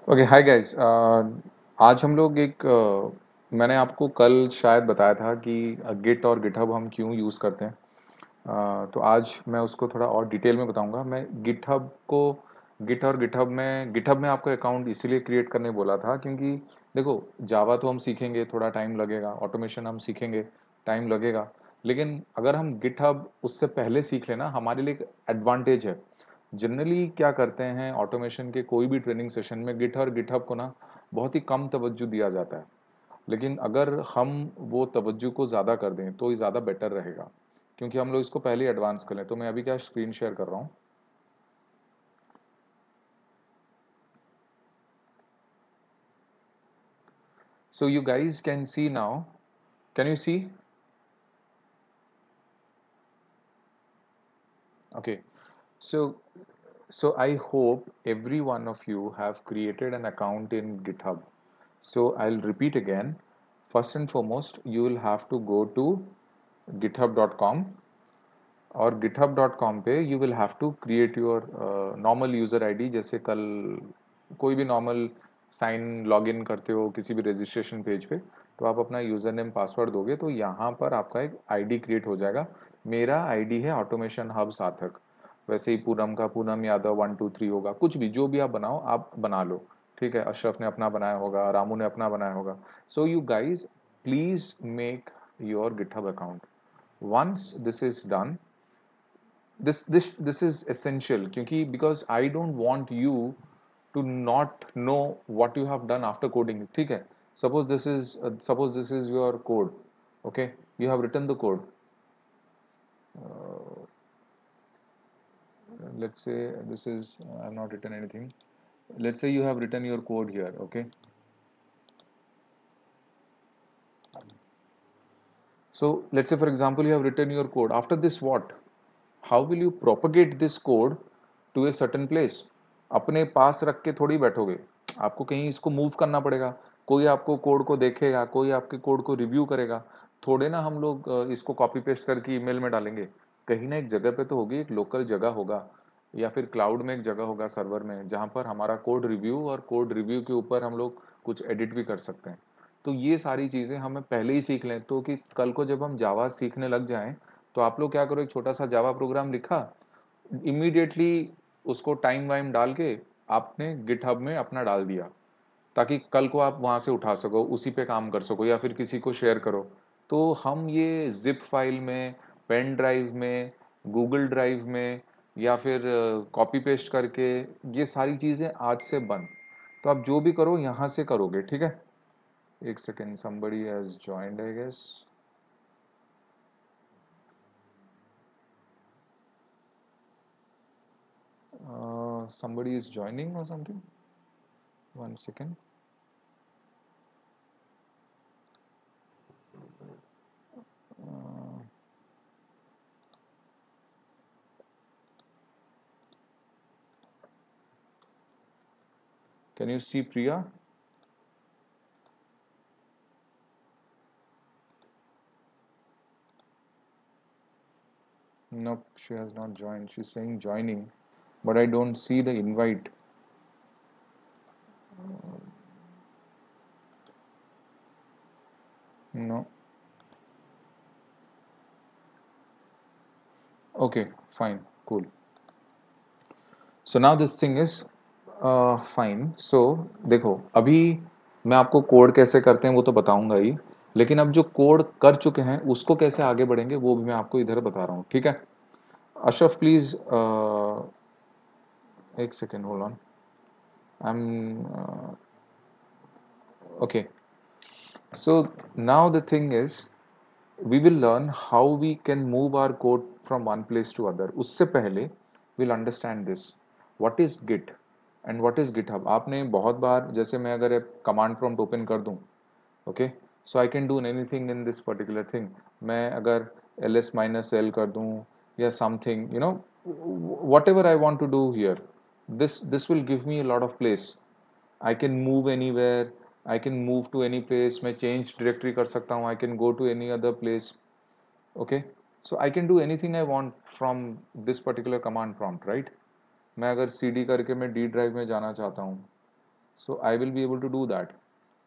Okay hi guys. आज हम लोग मैंने आपको कल शायद बताया था कि गिट और गिटहब हम क्यों यूज़ करते हैं। तो आज मैं उसको थोड़ा और डिटेल में बताऊंगा। मैं गिटहब में आपको अकाउंट इसीलिए क्रिएट करने बोला था क्योंकि देखो, जावा तो हम सीखेंगे, थोड़ा टाइम लगेगा। ऑटोमेशन हम सीखेंगे, टाइम लगेगा। लेकिन अगर हम गिटहब उससे पहले सीख लेना, हमारे लिए एक एडवांटेज है। जनरली क्या करते हैं, ऑटोमेशन के कोई भी ट्रेनिंग सेशन में गिट और गिटहब को ना बहुत ही कम तवज्जो दिया जाता है। लेकिन अगर हम वो तवज्जो को ज़्यादा कर दें तो ये ज़्यादा बेटर रहेगा, क्योंकि हम लोग इसको पहले ही एडवांस कर लें। तो मैं अभी क्या स्क्रीन शेयर कर रहा हूँ। So you guys can see now. Can you see? Okay. So, so I hope every one of you have created an account in GitHub. So I'll repeat again. First and foremost, you will have to go to github.com, और github.com पे you will have to create your normal user ID। जैसे कल कोई भी normal sign login करते हो किसी भी रजिस्ट्रेशन पेज पे, तो आप अपना यूज़र नेम पासवर्ड दोगे तो यहाँ पर आपका एक आईडी क्रिएट हो जाएगा। मेरा आईडी है ऑटोमेशन हब सार्थक। वैसे ही पूनम का पूनम यादव 123 होगा, कुछ भी जो भी आप बनाओ आप बना लो। ठीक है, अशरफ ने अपना बनाया होगा, रामू ने अपना बनाया होगा। So you guys please make your GitHub account. Once this is done, this is essential, क्योंकि because I don't want you to not know what you have done after coding। ठीक है, suppose this is your code। okay, you have written the code। uh, let's say this is I have not written anything। let's say you have written your code here। okay, so let's say for example you have written your code। after this what? how will you propagate this code to a certain place? अपने पास रख के थोड़ी बैठोगे, आपको कहीं इसको move करना पड़ेगा। कोई आपको कोड को देखेगा, कोई आपके कोड को रिव्यू करेगा। थोड़े ना हम लोग इसको कॉपी पेस्ट करके ईमेल में डालेंगे। कहीं ना एक जगह पे तो होगी, एक लोकल जगह होगा, या फिर क्लाउड में एक जगह होगा सर्वर में, जहाँ पर हमारा कोड रिव्यू, और कोड रिव्यू के ऊपर हम लोग कुछ एडिट भी कर सकते हैं। तो ये सारी चीज़ें हमें पहले ही सीख लें, तो कि कल को जब हम जावा सीखने लग जाएं तो आप लोग क्या करो, एक छोटा सा जावा प्रोग्राम लिखा, इमीडिएटली उसको टाइम वाइम डाल के आपने गिटहब में अपना डाल दिया, ताकि कल को आप वहां से उठा सको, उसी पे काम कर सको, या फिर किसी को शेयर करो। तो हम ये जिप फाइल में, पेन ड्राइव में, गूगल ड्राइव में, या फिर कॉपी पेस्ट करके, ये सारी चीजें आज से बंद। तो आप जो भी करो यहाँ से करोगे। ठीक है, एक second, somebody has joined I guess। Somebody is joining or something। one second। uh, can you see Priya? Nope, she has not joined. She's saying joining, but I don't see the invite। No। Okay, fine, cool। So now this thing is fine। So देखो, अभी मैं आपको code कैसे करते हैं वो तो बताऊंगा ही, लेकिन अब जो कोड कर चुके हैं उसको कैसे आगे बढ़ेंगे वो भी मैं आपको इधर बता रहा हूँ। ठीक है, अशरफ प्लीज एक second, hold on. I am okay। So now the thing is, we will learn how we can move our code from one place to other। उससे पहले we'll understand this, what is git and what is github। आपने बहुत बार, जैसे मैं अगर एक command prompt open कर दूं, okay, so I can do anything in this particular thing. मैं अगर ls-l कर दूं या something, you know, whatever I want to do here, this will give me a lot of place। I can move anywhere, I can move to any place. मैं change directory कर सकता हूँ, I can go to any other place. Okay, so I can do anything I want from this particular command prompt, right. मैं अगर cd करके मैं D drive में जाना चाहता हूँ, So I will be able to do that.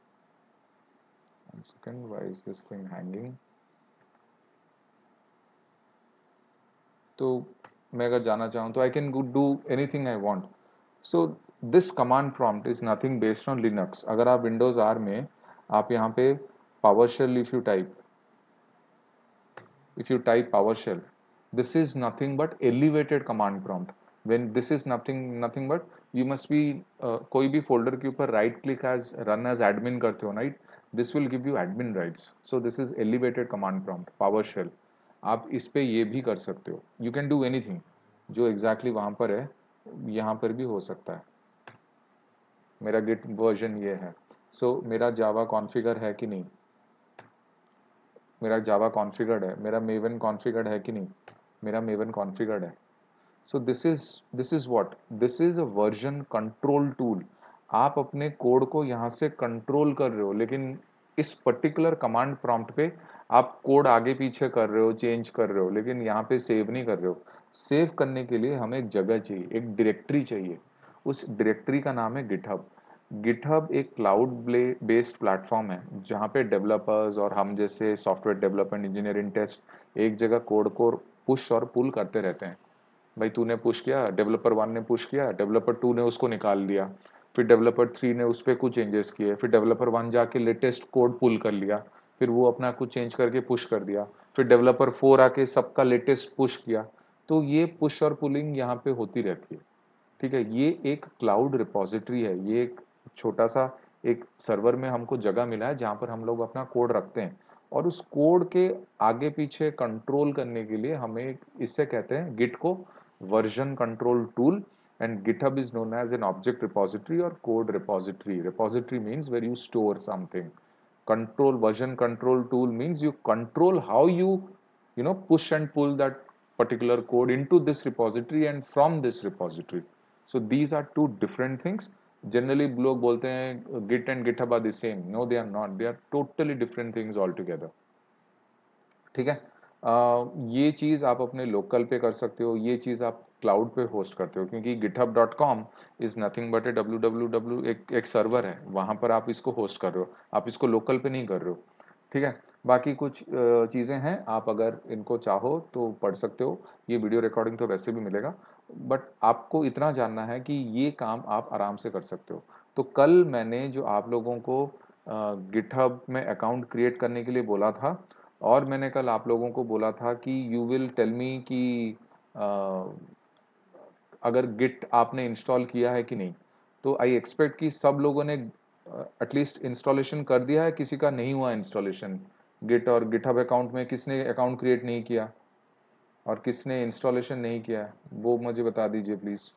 One second, why is this thing hanging? तो मैं अगर जाना चाहूँ तो I can do anything I want. So this command prompt is nothing based on Linux. अगर आप Windows R में आप यहाँ पे PowerShell if you type PowerShell, this is nothing but elevated command prompt. When this is nothing but you must be कोई भी folder के ऊपर right click as run as admin करते हो, right? This will give you admin rights. So this is elevated command prompt PowerShell. आप इस पे ये भी कर सकते हो. You can do anything. जो exactly वहाँ पर है यहाँ पर भी हो सकता है. मेरा git version ये है. So मेरा Java configure है कि नहीं? मेरा जावा कॉन्फ़िगर्ड है, मेरा मेवन कॉन्फ़िगर्ड है कि नहीं, मेरा मेवन कॉन्फ़िगर्ड है. So this is what, this is a version control tool. आप अपने कोड को यहाँ से कंट्रोल कर रहे हो, लेकिन इस पर्टिकुलर कमांड प्रॉम्प्ट पे आप कोड आगे पीछे कर रहे हो, चेंज कर रहे हो, लेकिन यहाँ पे सेव नहीं कर रहे हो. सेव करने के लिए हमें एक जगह चाहिए, एक डायरेक्टरी चाहिए. उस डायरेक्टरी का नाम है गिटहब. गिटहब एक क्लाउड बेस्ड प्लेटफॉर्म है जहाँ पे डेवलपर्स और हम जैसे सॉफ्टवेयर डेवलपमेंट इंजीनियरिंग टेस्ट एक जगह कोड को पुश और पुल करते रहते हैं. भाई तूने पुश किया, डेवलपर 1 ने पुश किया, डेवलपर 2 ने उसको निकाल दिया, फिर डेवलपर 3 ने उस पर कुछ चेंजेस किए, फिर डेवलपर 1 जाके लेटेस्ट कोड पुल कर लिया, फिर वो अपना कुछ चेंज करके पुश कर दिया, फिर डेवलपर 4 आके सबका लेटेस्ट पुश किया. तो ये पुश और पुलिंग यहाँ पे होती रहती है. ठीक है, ये एक क्लाउड रिपोजिटरी है, ये एक छोटा सा एक सर्वर में हमको जगह मिला है जहाँ पर हम लोग अपना कोड रखते हैं. और उस कोड के आगे पीछे कंट्रोल करने के लिए हमें इससे कहते हैं गिट को version control tool. And GitHub is known as an object repository और code repository. Repository means where you store something. control version control tool means you control how you know push and pull that particular code into this repository and from this repository. So these are two different things. Generally लोग बोलते हैं git and github are the same. No, they are not. They are totally different things altogether. ठीक है. ये चीज़ आप अपने local पे कर सकते हो, ये चीज़ आप क्लाउड पे होस्ट करते हो, क्योंकि github.com is nothing but a www एक सर्वर है, वहाँ पर आप इसको होस्ट कर रहे हो, आप इसको लोकल पे नहीं कर रहे हो. ठीक है. बाकी कुछ चीज़ें हैं, आप अगर इनको चाहो तो पढ़ सकते हो. ये वीडियो रिकॉर्डिंग तो वैसे भी मिलेगा, बट आपको इतना जानना है कि ये काम आप आराम से कर सकते हो. तो कल मैंने जो आप लोगों को गिटहब में अकाउंट क्रिएट करने के लिए बोला था, और मैंने कल आप लोगों को बोला था कि यू विल टेल मी कि अगर गिट आपने इंस्टॉल किया है कि नहीं. तो आई एक्सपेक्ट कि सब लोगों ने एटलीस्ट इंस्टॉलेशन कर दिया है. किसी का नहीं हुआ इंस्टॉलेशन गिट और गिटहब अकाउंट में? किसने अकाउंट क्रिएट नहीं किया और किसने इंस्टॉलेशन नहीं किया है, वो मुझे बता दीजिए प्लीज़.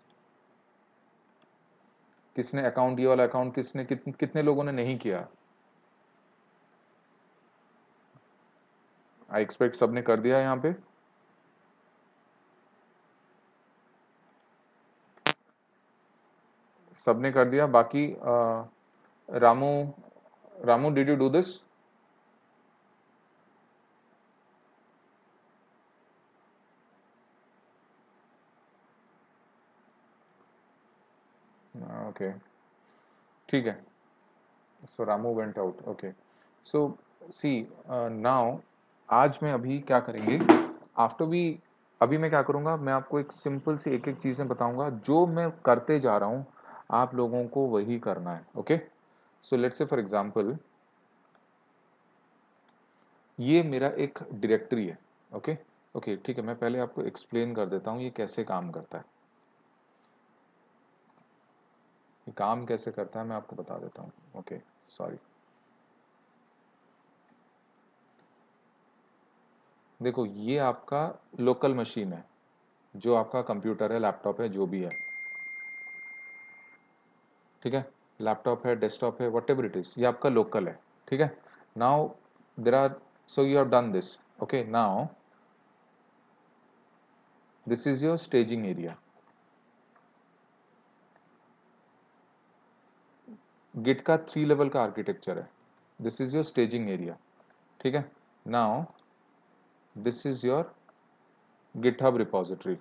किसने अकाउंट, ये वाला अकाउंट किसने कितने लोगों ने नहीं किया? आई एक्सपेक्ट सबने कर दिया है यहाँ पे. सबने कर दिया. बाकी Ramu, Ramu did you do this? Okay, ठीक है. So Ramu went out. Okay. So see now, आज मैं अभी क्या करेंगे आफ्टर वी, अभी मैं क्या करूँगा, मैं आपको एक सिंपल सी एक एक चीज़ें बताऊंगा जो मैं करते जा रहा हूँ, आप लोगों को वही करना है. Okay. So let's say for example ये मेरा एक डायरेक्टरी है. ओके. ओके, ठीक है. मैं पहले आपको एक्सप्लेन कर देता हूँ ये कैसे काम करता है. ये काम कैसे करता है मैं आपको बता देता हूँ. Okay, sorry. देखो, ये आपका लोकल मशीन है, जो आपका कंप्यूटर है, लैपटॉप है, जो भी है. ठीक है. लैपटॉप है, डेस्कटॉप है, वट एवर इट इज, ये आपका लोकल है. ठीक है. Now there are, so you have done this. Okay. Now this is your staging area. Git का 3 लेवल का आर्किटेक्चर है. This is your staging area. ठीक है. Now this is your GitHub repository.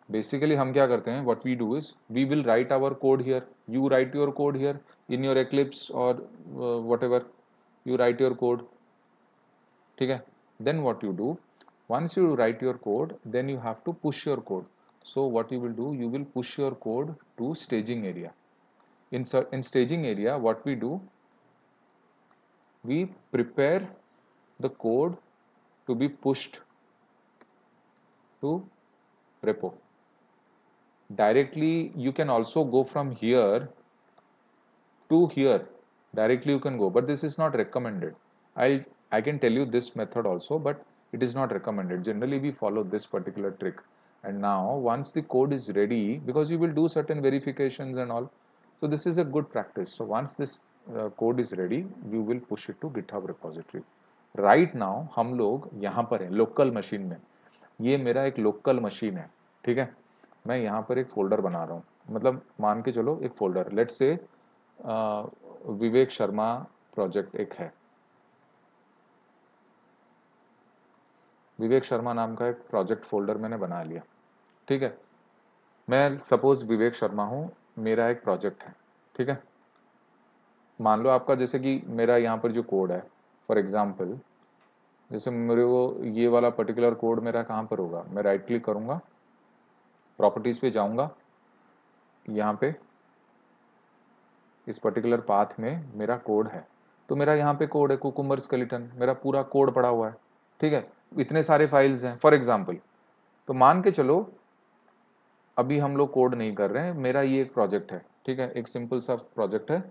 Basically हम क्या करते हैं, what we do is we will write our code here, you write your code here in your Eclipse और whatever, you write your code, ठीक है. Then what you do, once you write your code, then you have to push your code. So what you will do, you will push your code to staging area. In staging area, what we do, we prepare the code to be pushed to repo. Directly you can also go from here to here, directly you can go, but this is not recommended. I can tell you this method also, but it is not recommended. Generally we follow this particular trick. And now once the code is ready, because you will do certain verifications and all, so this is a good practice. So once this code is ready, you will push it to GitHub repository. Right now हम लोग यहाँ पर हैं local machine में, ये मेरा एक local machine है, ठीक है. मैं यहाँ पर एक फोल्डर बना रहा हूँ, मतलब मान के चलो एक folder, let's say Vivek Sharma project एक है, विवेक शर्मा नाम का एक प्रोजेक्ट फोल्डर मैंने बना लिया, ठीक है. मैं सपोज विवेक शर्मा हूँ, मेरा एक प्रोजेक्ट है, ठीक है. मान लो आपका, जैसे कि मेरा यहाँ पर जो कोड है, फॉर एग्जांपल जैसे मेरे को ये वाला पर्टिकुलर कोड मेरा कहाँ पर होगा, मैं राइट क्लिक करूँगा, प्रॉपर्टीज पे जाऊँगा, यहाँ पे इस पर्टिकुलर पाथ में मेरा कोड है, तो मेरा यहाँ पे कोड है कुकुम्बर स्केलेटन, मेरा पूरा कोड पड़ा हुआ है, ठीक है. इतने सारे फाइल्स हैं फॉर एग्जांपल, तो मान के चलो अभी हम लोग कोड नहीं कर रहे हैं, मेरा ये एक प्रोजेक्ट है, ठीक है, एक सिंपल सा प्रोजेक्ट है,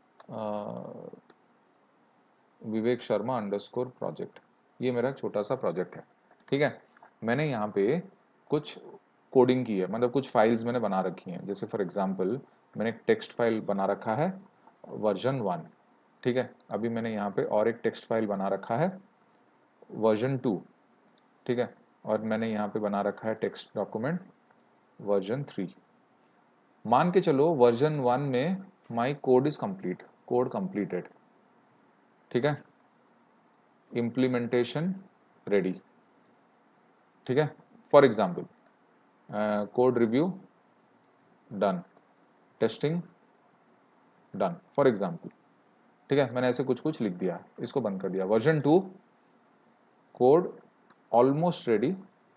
विवेक शर्मा अंडरस्कोर प्रोजेक्ट, ये मेरा छोटा सा प्रोजेक्ट है, ठीक है. मैंने यहाँ पे कुछ कोडिंग की है, मतलब कुछ फाइल्स मैंने बना रखी हैं, जैसे फॉर एग्जांपल मैंने एक टेक्स्ट फाइल बना रखा है वर्जन 1, ठीक है. अभी मैंने यहाँ पे और एक टेक्स्ट फाइल बना रखा है वर्जन 2, ठीक है. और मैंने यहाँ पे बना रखा है टेक्स्ट डॉक्यूमेंट वर्जन 3. मान के चलो वर्जन 1 में my code is complete, code completed, ठीक है. इम्प्लीमेंटेशन रेडी, ठीक है. For example code review done, testing done, for example, ठीक है. मैंने ऐसे कुछ कुछ लिख दिया, इसको बंद कर दिया. Version 2 code almost ready,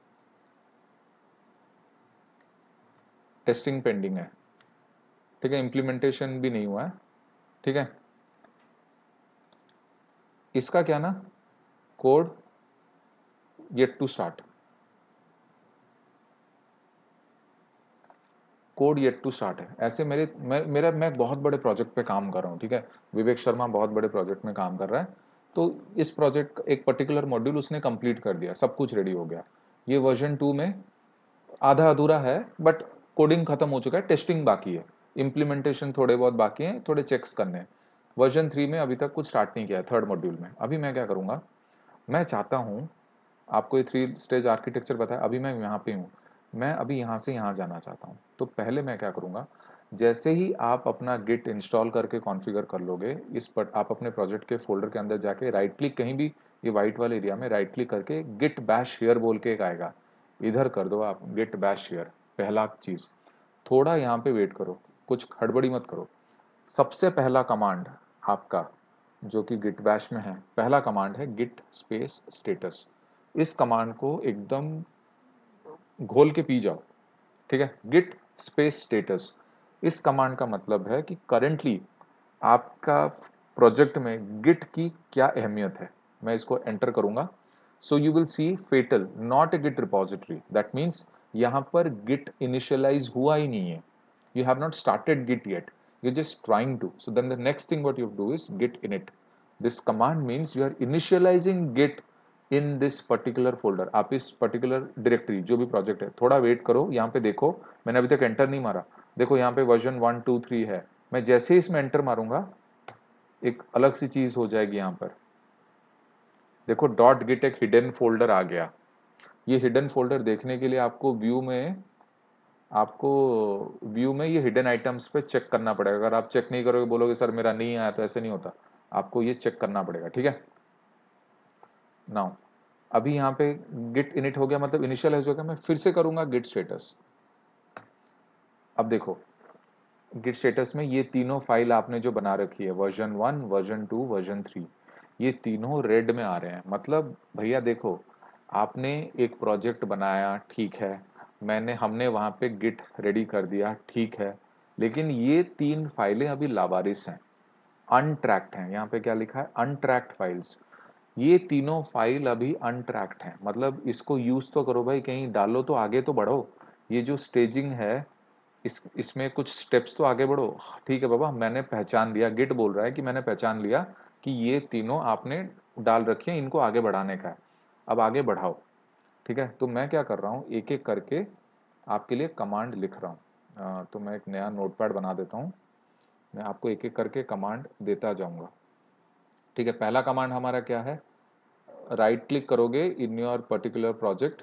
testing pending है, ठीक है. इम्प्लीमेंटेशन भी नहीं हुआ है, ठीक है. इसका क्या ना, code yet to start, code yet to start है. ऐसे मैं बहुत बड़े प्रोजेक्ट पे काम कर रहा हूँ, ठीक है. विवेक शर्मा बहुत बड़े प्रोजेक्ट में काम कर रहा है, तो इस प्रोजेक्ट एक पर्टिकुलर मॉड्यूल उसने कंप्लीट कर दिया, सब कुछ रेडी हो गया. ये वर्जन 2 में आधा अधूरा है, बट कोडिंग खत्म हो चुका है, टेस्टिंग बाकी है, इम्प्लीमेंटेशन थोड़े बहुत बाकी हैं, थोड़े चेक्स करने हैं. वर्जन 3 में अभी तक कुछ स्टार्ट नहीं किया है, थर्ड मॉड्यूल में. अभी मैं क्या करूँगा, मैं चाहता हूँ, आपको ये 3 स्टेज आर्किटेक्चर पता है, अभी मैं यहाँ पे हूँ, मैं अभी यहाँ से यहाँ जाना चाहता हूँ. तो पहले मैं क्या करूँगा, जैसे ही आप अपना गिट इंस्टॉल करके कॉन्फ़िगर कर लोगे, इस पर आप अपने प्रोजेक्ट के फोल्डर के अंदर जाके राइट क्लिक, कहीं भी ये वाइट वाले एरिया में राइट क्लिक करके गिट बैश शेयर बोल के एक आएगा, इधर कर दो आप गिट बैश शेयर, पहला चीज़. थोड़ा यहाँ पे वेट करो, कुछ हड़बड़ी मत करो. सबसे पहला कमांड आपका जो कि गिट बैश में है, पहला कमांड है गिट स्पेस स्टेटस. इस कमांड को एकदम घोल के पी जाओ, ठीक है. गिट स्पेस स्टेटस, इस कमांड का मतलब है कि करेंटली आपका प्रोजेक्ट में गिट की क्या अहमियत है. मैं इसको एंटर करूंगा, so you will see fatal not a git repository, that means यहाँ पर गिट इनिशियलाइज हुआ ही नहीं है, you have not started git yet, you're just trying to. So then the next thing what you do is git init. This command means you are initializing git in this particular folder. आप इस particular directory जो भी project है, थोड़ा wait करो, यहाँ पे देखो, मैंने अभी तक enter नहीं मारा, देखो यहाँ पे version 1 2 3 है. मैं जैसे ही इसमें enter मारूंगा, एक अलग सी चीज हो जाएगी यहाँ पर, देखो डॉट गिट एक हिडन फोल्डर आ गया. ये हिडन फोल्डर देखने के लिए आपको व्यू में ये हिडन आइटम्स पे चेक करना पड़ेगा. अगर आप चेक नहीं करोगे, बोलोगे सर मेरा नहीं आया, तो ऐसे नहीं होता, आपको ये चेक करना पड़ेगा, ठीक है. नाउ अभी यहाँ पे गिट इनिट हो गया, मतलब इनिशियल हो गया. मैं फिर से करूंगा गिट स्टेटस, अब देखो गिट स्टेटस में ये तीनों फाइल आपने जो बना रखी है, वर्जन 1, वर्जन 2, वर्जन 3, ये तीनों रेड में आ रहे हैं। मतलब भैया देखो, आपने एक प्रोजेक्ट बनाया, ठीक है, हमने वहां पे गिट रेडी कर दिया, ठीक है, लेकिन ये 3 फाइलें अभी लावारिस हैं, अनट्रैक्ड हैं। यहाँ पे क्या लिखा है, अनट्रैक्ड फाइल्स। ये तीनों फाइल अभी अनट्रैक्ड हैं, मतलब इसको यूज तो करो भाई, कहीं डालो तो आगे तो बढ़ो। ये जो स्टेजिंग है, इसमें कुछ स्टेप्स तो आगे बढ़ो। ठीक है बाबा, मैंने पहचान लिया, गिट बोल रहा है कि मैंने पहचान लिया कि ये तीनों आपने डाल रखी है, इनको आगे बढ़ाने का है, अब आगे बढ़ाओ। ठीक है, तो मैं क्या कर रहा हूँ, एक एक करके आपके लिए कमांड लिख रहा हूँ। तो मैं एक नया नोटपैड बना देता हूँ, मैं आपको एक एक करके कमांड देता जाऊंगा। ठीक है, पहला कमांड हमारा क्या है, राइट क्लिक करोगे in your particular project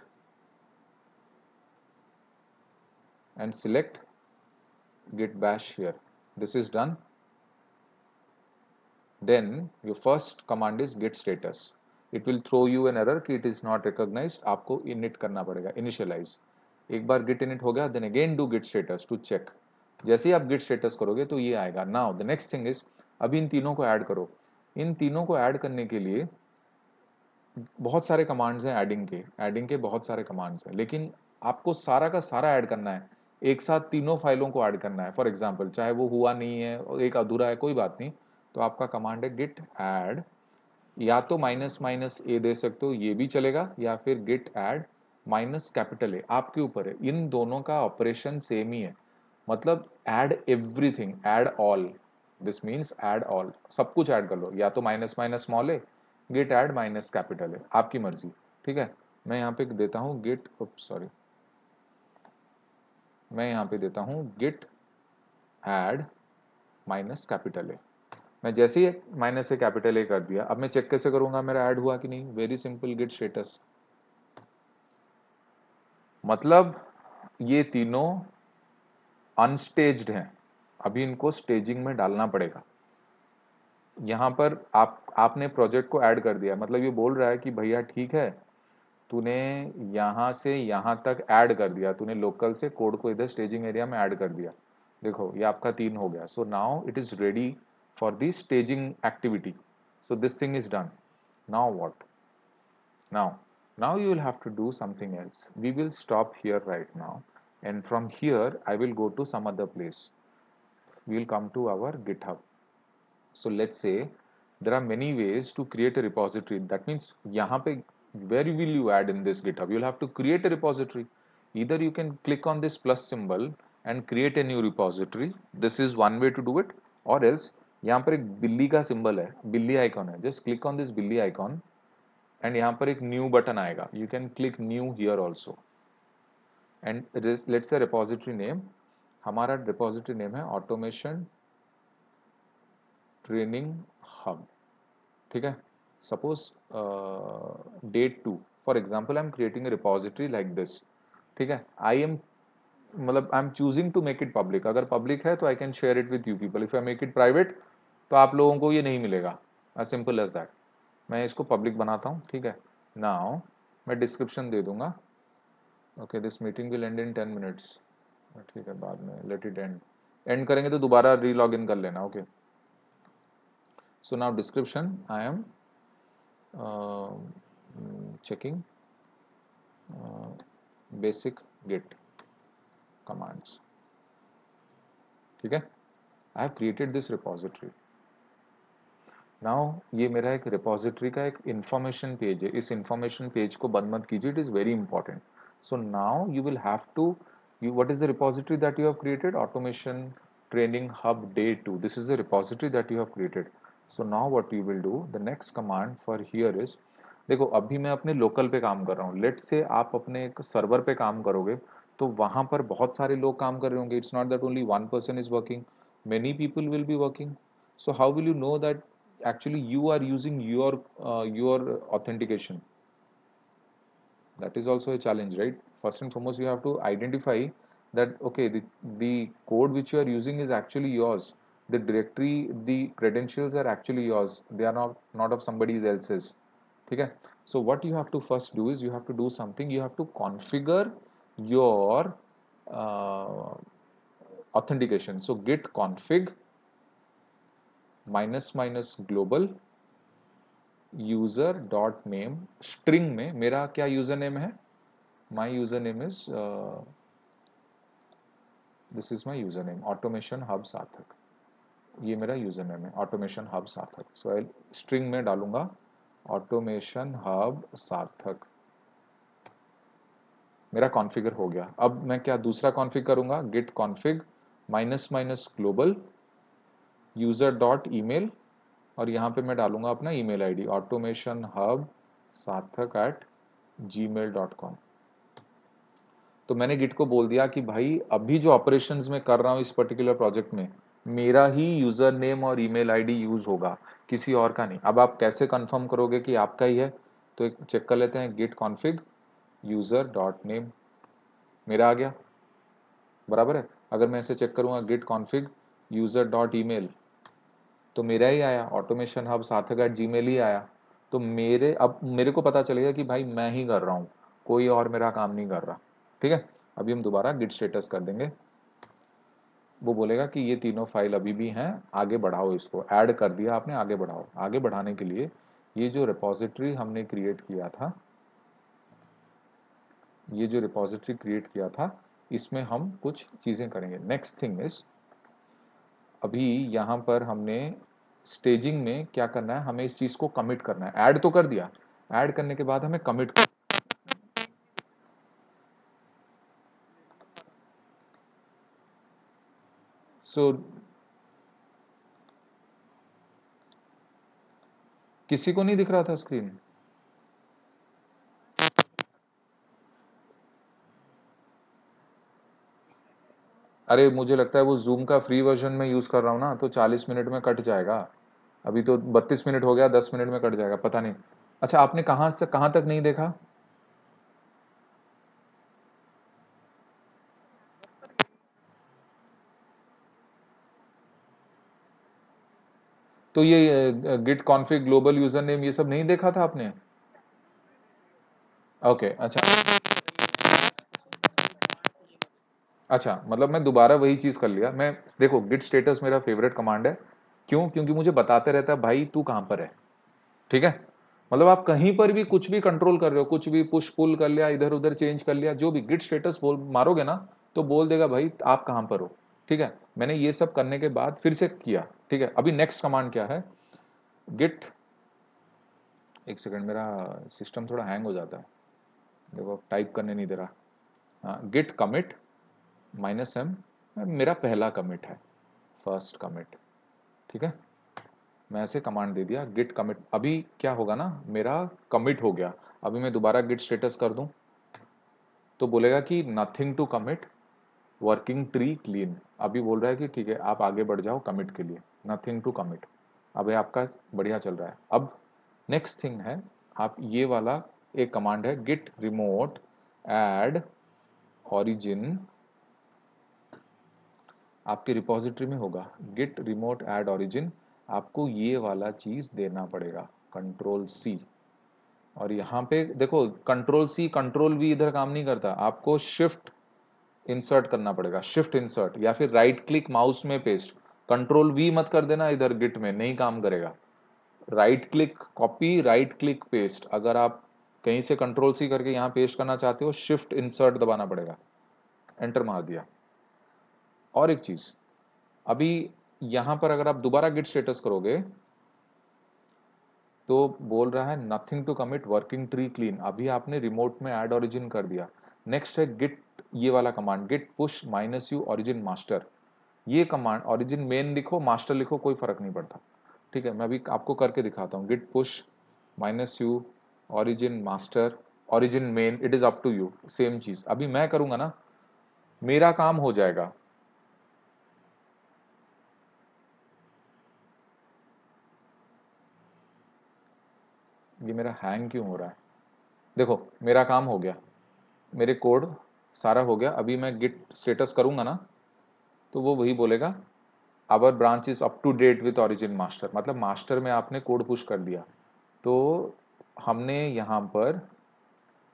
and select git bash here. This is done. Then your first command is git status. It will throw you an error कि it is not recognized. आपको init करना पड़ेगा, initialize. एक बार git init हो गया, then again do git status to check. जैसे ही आप git status करोगे तो ये आएगा। Now the next thing is, अभी इन तीनों को ऐड करो। इन तीनों को ऐड करने के लिए बहुत सारे कमांड्स हैं, एडिंग के बहुत सारे कमांड्स हैं, लेकिन आपको सारा का सारा ऐड करना है, एक साथ तीनों फाइलों को ऐड करना है। फॉर एग्जांपल चाहे वो हुआ नहीं है और एक अधूरा है, कोई बात नहीं, तो आपका कमांड है गिट ऐड, या तो माइनस माइनस ए दे सकते हो, ये भी चलेगा, या फिर git add minus capital A, आपके ऊपर है। इन दोनों का ऑपरेशन सेम ही है, मतलब add everything, add all, this means add all, सब कुछ ऐड कर लो, या तो माइनस माइनस स्मॉल है, गिट ऐड माइनस कैपिटल है, आपकी मर्जी। ठीक है, मैं यहाँ पे देता हूँ गिट, सॉरी, मैं यहाँ पे देता हूँ गिट ऐड माइनस कैपिटल है। मैं जैसे ही माइनस से कैपिटल ए कर दिया, अब मैं चेक कैसे करूंगा मेरा ऐड हुआ कि नहीं, वेरी सिंपल, गिट स्टेटस। मतलब ये तीनों अनस्टेज्ड हैं, अभी इनको स्टेजिंग में डालना पड़ेगा। यहाँ पर आपने प्रोजेक्ट को ऐड कर दिया, मतलब ये बोल रहा है कि भैया ठीक है, तूने यहाँ से यहाँ तक ऐड कर दिया, तूने लोकल से कोड को इधर स्टेजिंग एरिया में ऐड कर दिया। देखो ये आपका 3 हो गया, so now it is ready for the staging activity. So this thing is done. Now what, now you will have to do something else. We will stop here right now, and from here I will go to some other place. We will come to our GitHub. So let's say there are many ways to create a repository. That means यहाँ पे where will you add in this GitHub, you'll have to create a repository. Either you can click on this plus symbol and create a new repository, this is one way to do it, or else यहाँ पर एक बिल्ली का symbol है, बिल्ली icon है, just click on this बिल्ली icon and यहाँ पर एक न्यू बटन आएगा, you can click new here also, and let's say repository name, हमारा रिपोजिटरी नेम है ऑटोमेशन ट्रेनिंग हब। ठीक है, suppose date 2, for example I am creating a repository like this. ठीक है, आई एम, मतलब I am choosing to make it public, अगर public है तो I can share it with you people, if I make it private तो आप लोगों को ये नहीं मिलेगा, एज सिंपल एज दैट। मैं इसको पब्लिक बनाता हूँ। ठीक है, नाउ मैं डिस्क्रिप्शन दे दूंगा, okay this meeting will end in 10 minutes. ठीक है, बाद में लेट इट एंड, एंड करेंगे तो दोबारा री लॉग इन कर लेना। Okay, so now description I am checking basic git commands। ठीक है, I have created this repository. Now ये मेरा एक रिपोजिटरी का एक इंफॉर्मेशन पेज है, इस इंफॉर्मेशन पेज को बंद मत कीजिए, it is very important. So now you will have to, you what is the repository that you have created, automation training hub day 2, this is the repository that you have created। so now what you will do, the next command for here is, देखो अभी मैं अपने local पे काम कर रहा हूँ, late से आप अपने एक सर्वर पे काम करोगे तो वहां पर बहुत सारे लोग काम कर रहे होंगे, it's not that only one person is working, many people will be working. so how will you know that actually you are using your authentication? That is also a challenge, right? First and foremost you have to identify that okay, the code which you are using is actually yours, the directory, the credentials are actually yours, they are not of somebody else's। ठीक है, so what you have to first do is you have to do something, you have to configure your uh, authentication. So git config minus minus global user dot name, string में मेरा क्या user name है, my user name is this is my user name automation hub Sarthak, ये मेरा user name है automation hub Sarthak. So आई string में डालूंगा automation hub सार्थक, मेरा कॉन्फ़िगर हो गया। अब मैं क्या दूसरा कॉन्फ़िग करूंगा, git config minus minus global user dot email, और यहाँ पे मैं डालूंगा अपना email ID automation hub Sarthak at gmail.com। तो मैंने गिट को बोल दिया कि भाई अभी जो ऑपरेशंस मैं कर रहा हूँ इस पर्टिकुलर प्रोजेक्ट में मेरा ही यूजर नेम और ईमेल आईडी यूज होगा, किसी और का नहीं। अब आप कैसे कंफर्म करोगे कि आपका ही है, तो एक चेक कर लेते हैं, git config user dot name मेरा आ गया, बराबर है। अगर मैं इसे चेक करूंगा git config user dot email, तो मेरा ही आया automation hub Sarthak at Gmail ही आया। तो अब मेरे को पता चलेगा कि भाई मैं ही कर रहा हूँ, कोई और मेरा काम नहीं कर रहा। ठीक है, अभी हम दोबारा गिट स्टेटस कर देंगे, वो बोलेगा कि ये तीनों फाइल अभी भी हैं, आगे बढ़ाओ, इसको ऐड कर दिया आपने, आगे बढ़ाओ। आगे बढ़ाने के लिए ये जो रिपोजिटरी हमने क्रिएट किया था, ये जो रिपोजिटरी क्रिएट किया था इसमें हम कुछ चीज़ें करेंगे। नेक्स्ट थिंग इज, अभी यहाँ पर हमने स्टेजिंग में क्या करना है, हमें इस चीज़ को कमिट करना है। ऐड तो कर दिया, ऐड करने के बाद हमें कमिट सो किसी को नहीं दिख रहा था स्क्रीन? अरे मुझे लगता है वो जूम का फ्री वर्जन में यूज़ कर रहा हूँ ना, तो 40 मिनट में कट जाएगा। अभी तो 32 मिनट हो गया, 10 मिनट में कट जाएगा, पता नहीं। अच्छा, आपने कहाँ से कहाँ तक नहीं देखा? तो ये git config global user name ये सब नहीं देखा था आपने? ओके, अच्छा। अच्छा, मतलब मैं दोबारा वही चीज़ कर लिया। मैं देखो गिट स्टेटस मेरा फेवरेट कमांड है, क्यों? क्योंकि मुझे बताते रहता है भाई तू कहाँ पर है। ठीक है, मतलब आप कहीं पर भी कुछ भी कंट्रोल कर रहे हो, कुछ भी पुश पुल कर लिया, इधर उधर चेंज कर लिया, जो भी गिट स्टेटस बोल मारोगे ना तो बोल देगा भाई आप कहाँ पर हो। ठीक है, मैंने ये सब करने के बाद फिर से किया। ठीक है, अभी नेक्स्ट कमांड क्या है, गिट, एक सेकंड, मेरा सिस्टम थोड़ा हैंग हो जाता है, देखो टाइप करने नहीं दे रहा। हाँ, गिट कमिट माइनस एम, मेरा पहला कमिट है, फर्स्ट कमिट। ठीक है, मैं ऐसे कमांड दे दिया गिट कमिट। अभी क्या होगा ना, मेरा कमिट हो गया। अभी मैं दोबारा गिट स्टेटस कर दूं तो बोलेगा कि nothing to commit, working tree clean. अभी बोल रहा है कि ठीक है आप आगे बढ़ जाओ कमिट के लिए, नथिंग टू कमिट। अभी आपका बढ़िया चल रहा है। अब नेक्स्ट थिंग है, आप ये वाला एक कमांड है गिट रिमोट ऐड ऑरिजिन, आपके रिपॉजिटरी में होगा गिट रिमोट ऐड ऑरिजिन। आपको ये वाला चीज देना पड़ेगा, कंट्रोल सी। और यहाँ पे देखो कंट्रोल सी कंट्रोल वी इधर काम नहीं करता, आपको शिफ्ट इंसर्ट करना पड़ेगा, शिफ्ट इंसर्ट, या फिर राइट क्लिक माउस में पेस्ट। कंट्रोल वी मत कर देना इधर, गिट में नहीं काम करेगा। Right click copy, right click paste, अगर आप कहीं से कंट्रोल सी करके यहाँ पेस्ट करना चाहते हो शिफ्ट इंसर्ट दबाना पड़ेगा। एंटर मार दिया। और एक चीज, अभी यहां पर अगर आप दोबारा गिट स्टेटस करोगे तो बोल रहा है nothing to commit, working tree clean. अभी आपने रिमोट में ऐड ओरिजिन कर दिया। नेक्स्ट है गिट, ये वाला command git push minus U origin master. ये कमांड ओरिजिन मेन लिखो मास्टर लिखो कोई फर्क नहीं पड़ता। ठीक है, मैं अभी आपको करके दिखाता हूँ, git push minus U origin master origin main, it is up to you, same चीज अभी मैं करूंगा ना, मेरा काम हो जाएगा। ये मेरा हैंग क्यों हो रहा है? देखो मेरा काम हो गया, मेरे कोड सारा हो गया। अभी मैं गिट स्टेटस करूंगा ना तो वो वही बोलेगा our branch is up to date with origin master, मतलब मास्टर में आपने कोड पुश कर दिया। तो हमने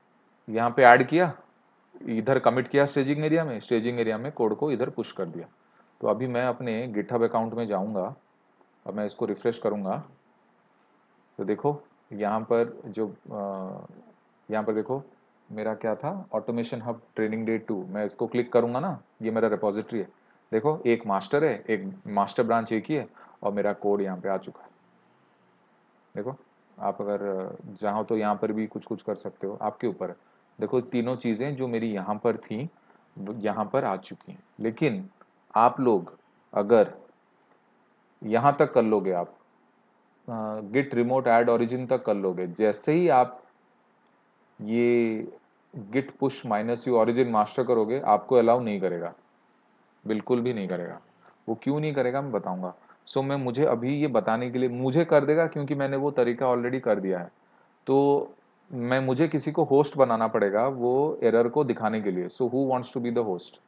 यहाँ पे ऐड किया, इधर कमिट किया स्टेजिंग एरिया में, स्टेजिंग एरिया में कोड को इधर पुश कर दिया। तो अभी मैं अपने गिटहब अकाउंट में जाऊंगा और मैं इसको रिफ्रेश करूंगा। तो देखो यहाँ पर जो यहाँ पर देखो मेरा क्या था, ऑटोमेशन हब ट्रेनिंग डे 2, मैं इसको क्लिक करूंगा ना, ये मेरा रिपोजिटरी है। देखो एक मास्टर है, एक मास्टर ब्रांच एक ही है, और मेरा कोड यहाँ पे आ चुका है। देखो आप अगर चाहो तो यहाँ पर भी कुछ कुछ कर सकते हो, आपके ऊपर है। देखो तीनों चीज़ें जो मेरी यहाँ पर थी यहाँ पर आ चुकी हैं। लेकिन आप लोग अगर यहाँ तक कर लोगे, आप गिट रिमोट ऐड ओरिजिन तक कर लोगे, जैसे ही आप ये git push minus U origin master करोगे, आपको अलाउ नहीं करेगा, बिल्कुल भी नहीं करेगा। वो क्यों नहीं करेगा मैं बताऊंगा। सो मैं मुझे अभी ये बताने के लिए, मुझे कर देगा क्योंकि मैंने वो तरीका ऑलरेडी कर दिया है। तो मुझे किसी को होस्ट बनाना पड़ेगा वो एरर को दिखाने के लिए। So who wants to be the host?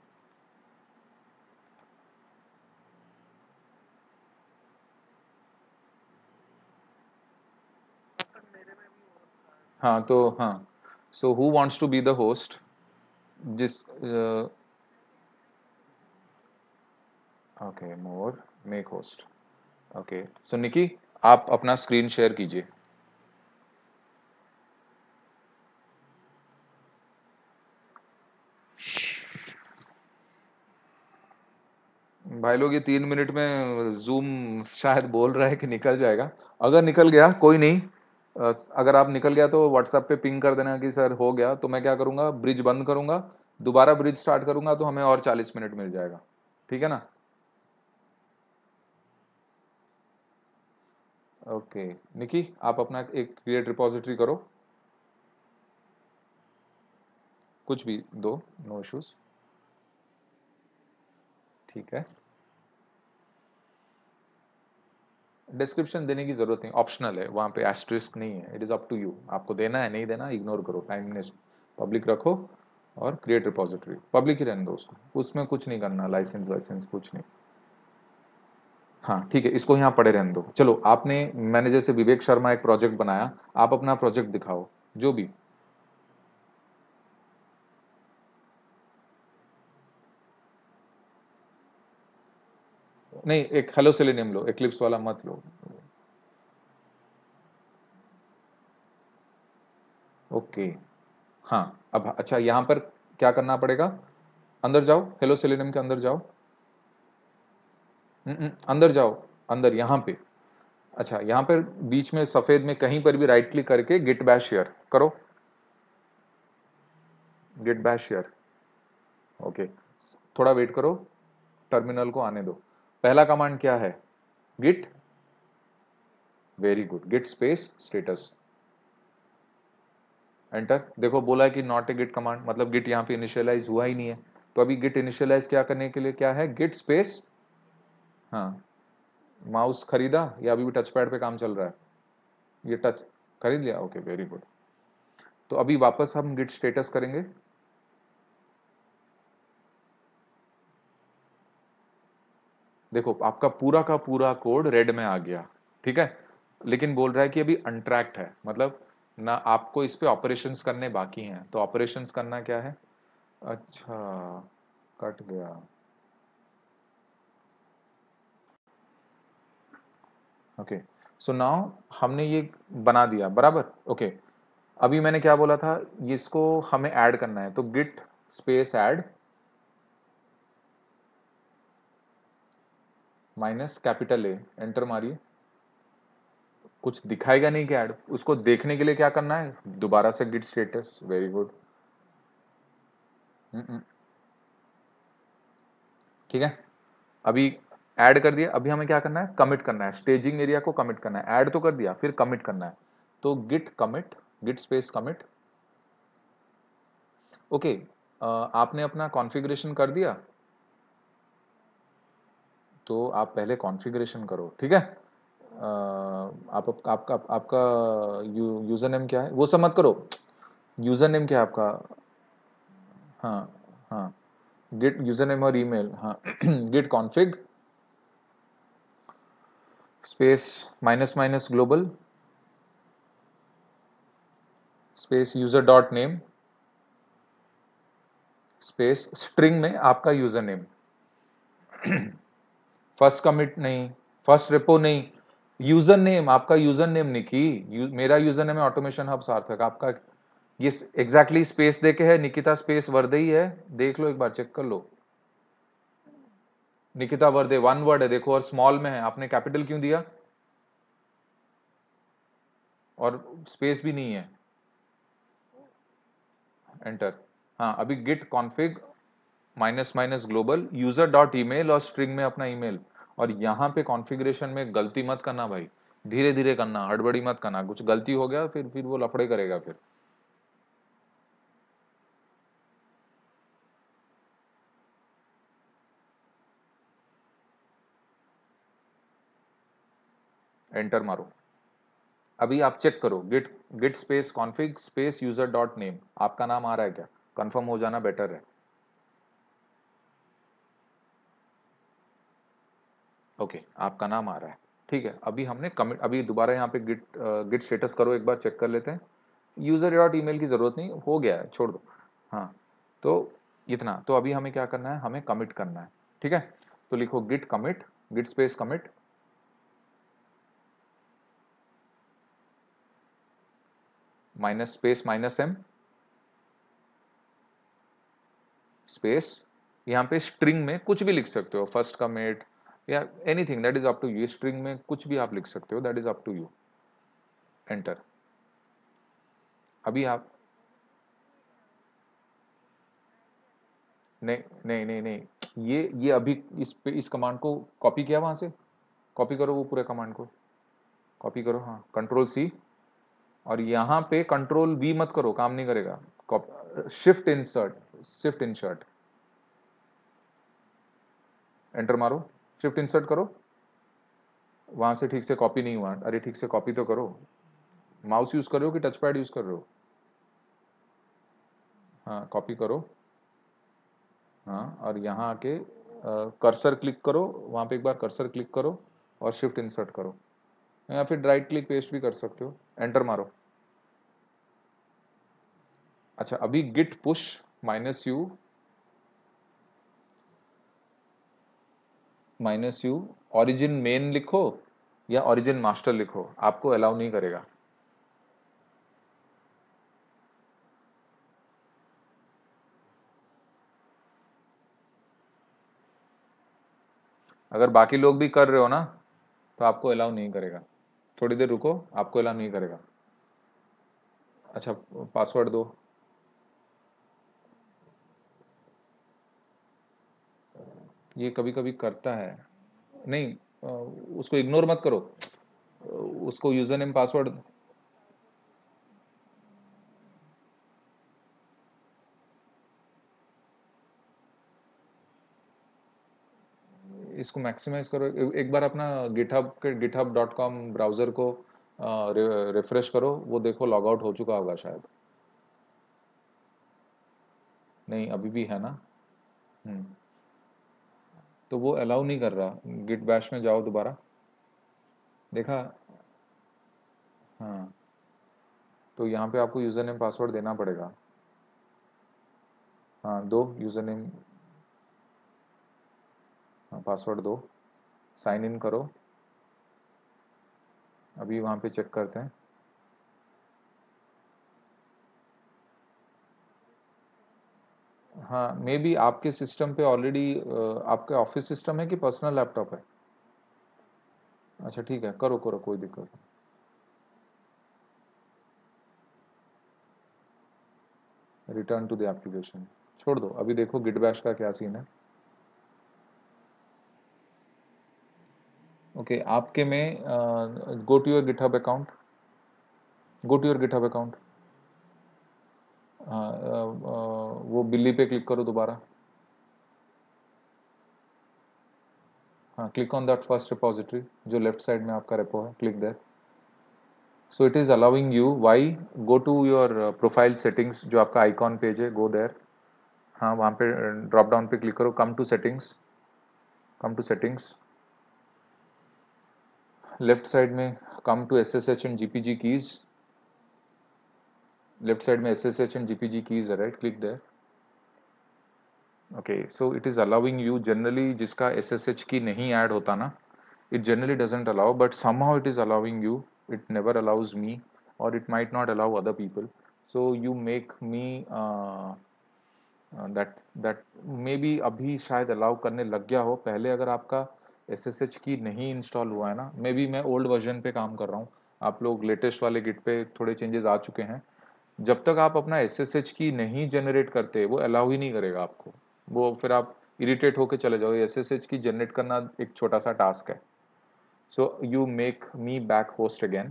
हाँ तो हाँ, so who wants to be the host? जिस okay, more, make host. Okay, so Nikki आप अपना स्क्रीन शेयर कीजिए। भाई लोग ये 3 मिनट में जूम शायद बोल रहा है कि निकल जाएगा। अगर निकल गया कोई नहीं, अगर आप निकल गया तो व्हाट्सएप पे पिंग कर देना कि सर हो गया। तो मैं क्या करूंगा, ब्रिज बंद करूंगा, दोबारा ब्रिज स्टार्ट करूंगा, तो हमें और 40 मिनट मिल जाएगा। ठीक है ना? ओके निकी, आप अपना एक क्रिएट रिपोजिटरी करो, कुछ भी दो, नो इश्यूज। ठीक है, डिस्क्रिप्शन देने की जरूरत नहीं, ऑप्शनल है, वहां पे एस्ट्रिस्क नहीं है, it is up to you, आपको देना है नहीं देना इग्नोर करो, टाइम वेस्ट। पब्लिक रखो और क्रिएट रिपोजिटरी पब्लिक ही रहने दो उसको, उसमें कुछ नहीं करना, लाइसेंस वाइसेंस कुछ नहीं। हाँ ठीक है, इसको यहाँ पड़े रहने दो। चलो आपने, मैंने जैसे विवेक शर्मा एक प्रोजेक्ट बनाया, आप अपना प्रोजेक्ट दिखाओ जो भी। नहीं, एक हेलो सेलेनियम लो, एक्लिप्स वाला मत लो। ओके, हाँ अब अच्छा, यहाँ पर क्या करना पड़ेगा, अंदर जाओ, हेलो सेलेनियम के अंदर जाओ। अंदर जाओ, अंदर यहाँ पे। अच्छा यहाँ पर बीच में सफेद में कहीं पर भी राइट क्लिक करके गिट बैश शेयर करो, गिट बैश शेयर। ओके, थोड़ा वेट करो, टर्मिनल को आने दो। पहला कमांड क्या है, git, very good, git space status, enter. देखो बोला है कि नॉट ए गिट कमांड, मतलब गिट यहाँ पे इनिशियलाइज हुआ ही नहीं है। तो अभी गिट इनिशियलाइज क्या करने के लिए क्या है, गिट स्पेस। हाँ, माउस खरीदा या अभी भी टच पैड पे काम चल रहा है? ये टच खरीद लिया, ओके वेरी गुड। तो अभी वापस हम गिट स्टेटस करेंगे। देखो आपका पूरा का पूरा कोड रेड में आ गया, ठीक है। लेकिन बोल रहा है कि अभी अनट्रैक्ड है, मतलब ना आपको इस पे ऑपरेशंस करने बाकी हैं। तो ऑपरेशंस करना क्या है, अच्छा कट गया। ओके, सो नाउ हमने ये बना दिया बराबर। ओके, अभी मैंने क्या बोला था, ये इसको हमें ऐड करना है, तो git space add minus capital A, enter मारिए। कुछ दिखाएगा नहीं कि ऐड, उसको देखने के लिए क्या करना है, दोबारा से गिट स्टेटस, वेरी गुड। ठीक है, अभी ऐड कर दिया, अभी हमें क्या करना है, कमिट करना है, स्टेजिंग एरिया को कमिट करना है। ऐड तो कर दिया, फिर कमिट करना है। तो git commit, git space commit. Okay, आपने अपना कॉन्फ़िगरेशन कर दिया, तो आप पहले कॉन्फ़िगरेशन करो, ठीक है। आपका यूजर नेम क्या है वो सब मत करो, यूजर नेम क्या है आपका? हाँ हाँ, गिट यूजर नेम और ईमेल, हाँ git config space minus minus global space user dot name space string में आपका यूजर नेम। फर्स्ट कमिट नहीं, फर्स्ट रेपो नहीं, यूजर नेम, आपका यूजर नेम निकी, मेरा यूजर नेम है ऑटोमेशन हब सार्थक, आपका ये एग्जैक्टली स्पेस देके है, निकिता स्पेस वर्दई है, देख लो एक बार, चेक कर लो। निकिता वर्दे वन वर्ड है देखो, और स्मॉल में है, आपने कैपिटल क्यों दिया, और स्पेस भी नहीं है, एंटर। हाँ अभी git config minus minus global user dot email और स्ट्रिंग में अपना ईमेल, और यहाँ पे कॉन्फ़िगरेशन में गलती मत करना भाई, धीरे धीरे करना, हड़बड़ी मत करना, कुछ गलती हो गया फिर वो लफड़े करेगा फिर। एंटर मारो। अभी आप चेक करो, git git space config space user dot name, आपका नाम आ रहा है क्या, कंफर्म हो जाना बेटर है। ओके आपका नाम आ रहा है, ठीक है। अभी हमने कमिट, अभी दोबारा यहाँ पे गिट गिट स्टेटस करो एक बार, चेक कर लेते हैं। यूजर डॉट ईमेल की जरूरत नहीं, हो गया है, छोड़ दो। हाँ तो इतना, तो अभी हमें क्या करना है, हमें कमिट करना है, ठीक है। तो लिखो git commit, git space commit minus space minus M space, यहाँ पे स्ट्रिंग में कुछ भी लिख सकते हो, फर्स्ट कमिट या anything, that is up to you, string में कुछ भी आप लिख सकते हो, that is up to you. Enter. अभी आप, नहीं नहीं नहीं नहीं, ये अभी इस पे इस कमांड को कॉपी किया वहां से, कॉपी करो वो पूरे कमांड को, कॉपी करो, हाँ कंट्रोल सी, और यहाँ पे कंट्रोल वी मत करो, काम नहीं करेगा, shift insert, shift insert, enter मारो, शिफ्ट इंसर्ट करो, वहां से ठीक से कॉपी नहीं हुआ, अरे ठीक से कॉपी तो करो, माउस यूज कर रहे हो कि टच पैड यूज कर रहे हो, हाँ कॉपी करो, हाँ और यहाँ आके कर्सर क्लिक करो, वहां पे एक बार कर्सर क्लिक करो और शिफ्ट इंसर्ट करो, या फिर राइट क्लिक पेस्ट भी कर सकते हो, एंटर मारो। अच्छा अभी git push minus U origin main लिखो या ओरिजिन मास्टर लिखो, आपको अलाउ नहीं करेगा। अगर बाकी लोग भी कर रहे हो ना तो आपको अलाउ नहीं करेगा, थोड़ी देर रुको, आपको अलाउ नहीं करेगा। अच्छा पासवर्ड दो, ये कभी कभी करता है, नहीं उसको इग्नोर मत करो, उसको यूजर नेम पासवर्ड, इसको मैक्सिमाइज करो, एक बार अपना गिटहब के github.com ब्राउजर को रिफ्रेश करो, वो देखो लॉग आउट हो चुका होगा शायद, नहीं अभी भी है ना। हम्म, तो वो अलाउ नहीं कर रहा, गिट बैश में जाओ दोबारा, देखा, हाँ तो यहाँ पे आपको यूजर नेम पासवर्ड देना पड़ेगा, हाँ दो यूजर नेम, हाँ पासवर्ड दो, साइन इन करो, अभी वहाँ पे चेक करते हैं। हाँ मे बी आपके सिस्टम पे ऑलरेडी, आपके ऑफिस सिस्टम है कि पर्सनल लैपटॉप है, अच्छा ठीक है, करो करो कोई दिक्कत नहीं, रिटर्न टू द एप्लीकेशन, छोड़ दो, अभी देखो गिट बैश का क्या सीन है। ओके आपके में go to your GitHub account, go to your GitHub account, वो बिल्ली पे क्लिक करो दोबारा, हाँ click on that first repository जो लेफ्ट साइड में आपका रेपो है, click there, so it is allowing you, why, go to your profile settings, जो आपका आइकॉन पेज है, गो देयर, हाँ वहाँ पे ड्रॉप डाउन पे क्लिक करो, come to settings, come to settings, left side में come to S S H and GPG keys, left side में S S H and GPG keys है right, click there, Okay, so it is allowing you generally जिसका SSH की नहीं add होता ना, it generally doesn't allow, but somehow it is allowing you. It never allows me, or it might not allow other people. So you make me that maybe अभी शायद allow करने लग गया हो. पहले अगर आपका SSH की नहीं इंस्टॉल हुआ है ना, मे बी मैं ओल्ड वर्जन पे काम कर रहा हूँ, आप लोग लेटेस्ट वाले गिट पे थोड़े चेंजेस आ चुके हैं. जब तक आप अपना SSH की नहीं जनरेट करते वो अलाउ ही नहीं करेगा आपको. वो फिर आप इरिटेट होके चले जाओ. SSH की जनरेट करना एक छोटा सा टास्क है. So you make me back host again.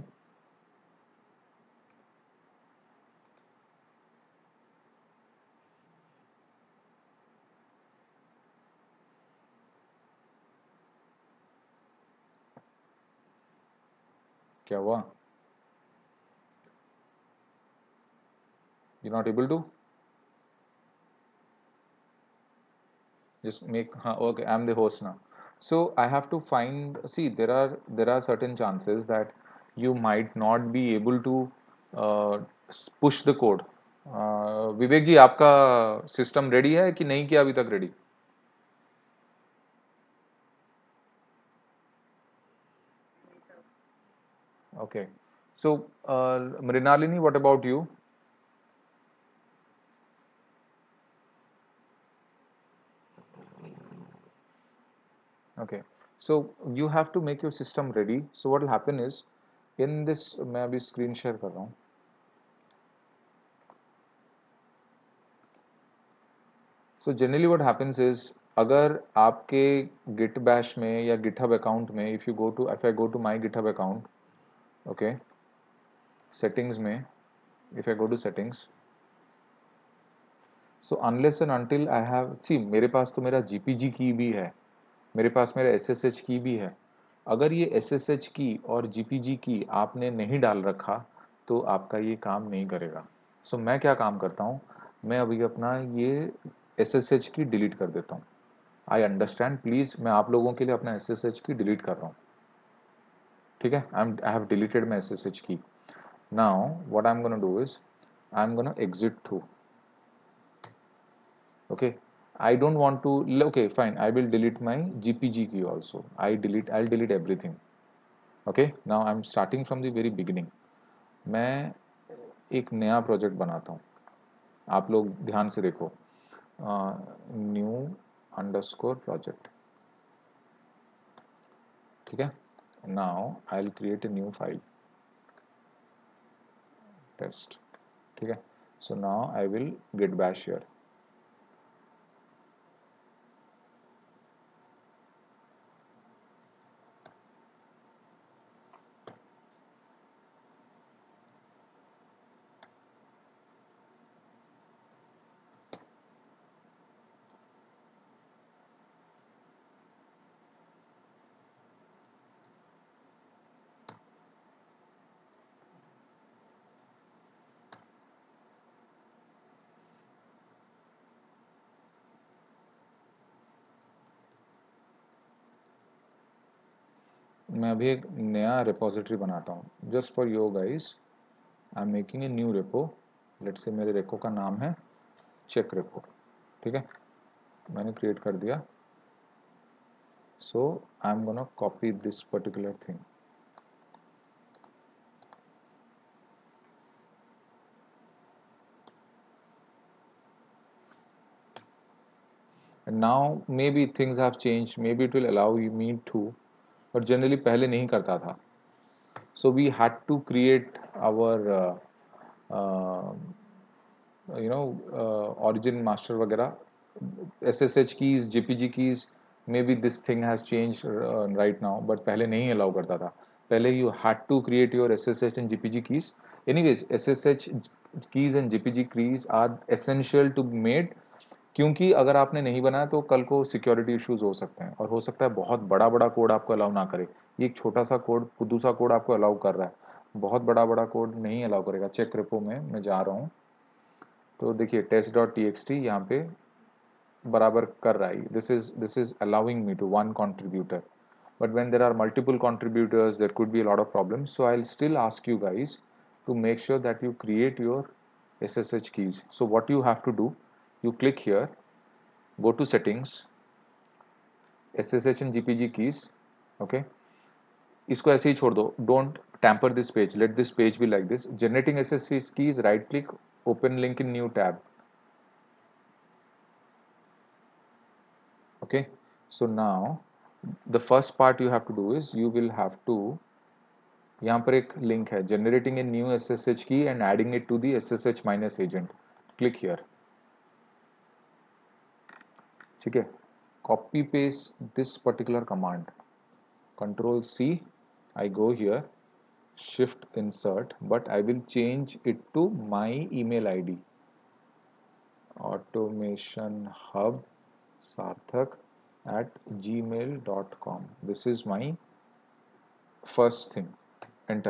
क्या हुआ? You not able to just make okay, I'm the host now. So I have to find, see, there are certain chances that you might not be able to push the code. Vivek ji, आपका system ready है कि नहीं किया अभी तक ready? Okay, so Mrinalini, what about you? Okay, so you have to make your system ready. So what will happen is, in this, मैं अभी screen share कर रहा हूँ. So generally what happens is, अगर आपके git bash में या github account में, if I go to my github account, okay, settings में, if I go to settings, so unless and until I have, see, मेरे पास तो मेरा GPG की भी है, मेरे पास मेरा SSH की भी है. अगर ये SSH की और GPG की आपने नहीं डाल रखा तो आपका ये काम नहीं करेगा. सो मैं क्या काम करता हूँ, मैं अभी अपना ये SSH की डिलीट कर देता हूँ. आई अंडरस्टैंड, प्लीज, मैं आप लोगों के लिए अपना SSH की डिलीट कर रहा हूँ. ठीक है, I have deleted my SSH key. Now what I am gonna do is, I am gonna exit through. Okay, I don't want to, okay, fine, I will delete my GPG key also. I'll delete everything. Okay, now I'm starting from the very beginning. मैं एक नया project बनाता हूँ. आप लोग ध्यान से देखो. New underscore project. ठीक है, now I will create a new file, test. ठीक है, so now I will get bash here. मैं अभी एक नया रिपोजिटरी बनाता हूँ just for you guys. I am making a new repo. Let's say मेरे रेपो का नाम है चेक रेपो. ठीक है, मैंने क्रिएट कर दिया. So I am gonna copy this particular thing. And now maybe things have change, maybe it will allow you me to, but generally पहले नहीं करता था. So we had to create our you know origin master वगैरह, SSH keys, JPG keys. Maybe this thing has changed right now, but पहले नहीं allow करता था. पहले you had to create your SSH and JPG keys. Anyways, SSH keys and JPG keys are essential to be made, क्योंकि अगर आपने नहीं बनाया तो कल को सिक्योरिटी इश्यूज हो सकते हैं, और हो सकता है बहुत बड़ा बड़ा कोड आपको अलाउ ना करे. ये एक छोटा सा कोड, खुदू सा कोड आपको अलाउ कर रहा है, बहुत बड़ा बड़ा कोड नहीं अलाउ करेगा. चेक रेपो में मैं जा रहा हूँ, तो देखिए test.txt यहाँ पे बराबर कर रहा है. This is allowing me to one contributor, but when there are multiple contributors there could be a lot of problems. So I'll still ask you guys to make sure that you create your SSH keys. So what you have to do, you click here, go to settings, SSH and GPG keys, okay, इसको ऐसे ही छोड़ दो, don't tamper this page, let this page be like this. Generating SSH keys, right click, open link in new tab, okay. So now the first part you have to do is you will have to, यहाँ पर एक link है, generating a new SSH key and adding it to the SSH minus agent, click here, ठीक है. Copy paste this particular command, Control C, I go here, shift insert, but I will change it to my email ID, automation hub sarthak@gmail.com. This is my first thing. Enter.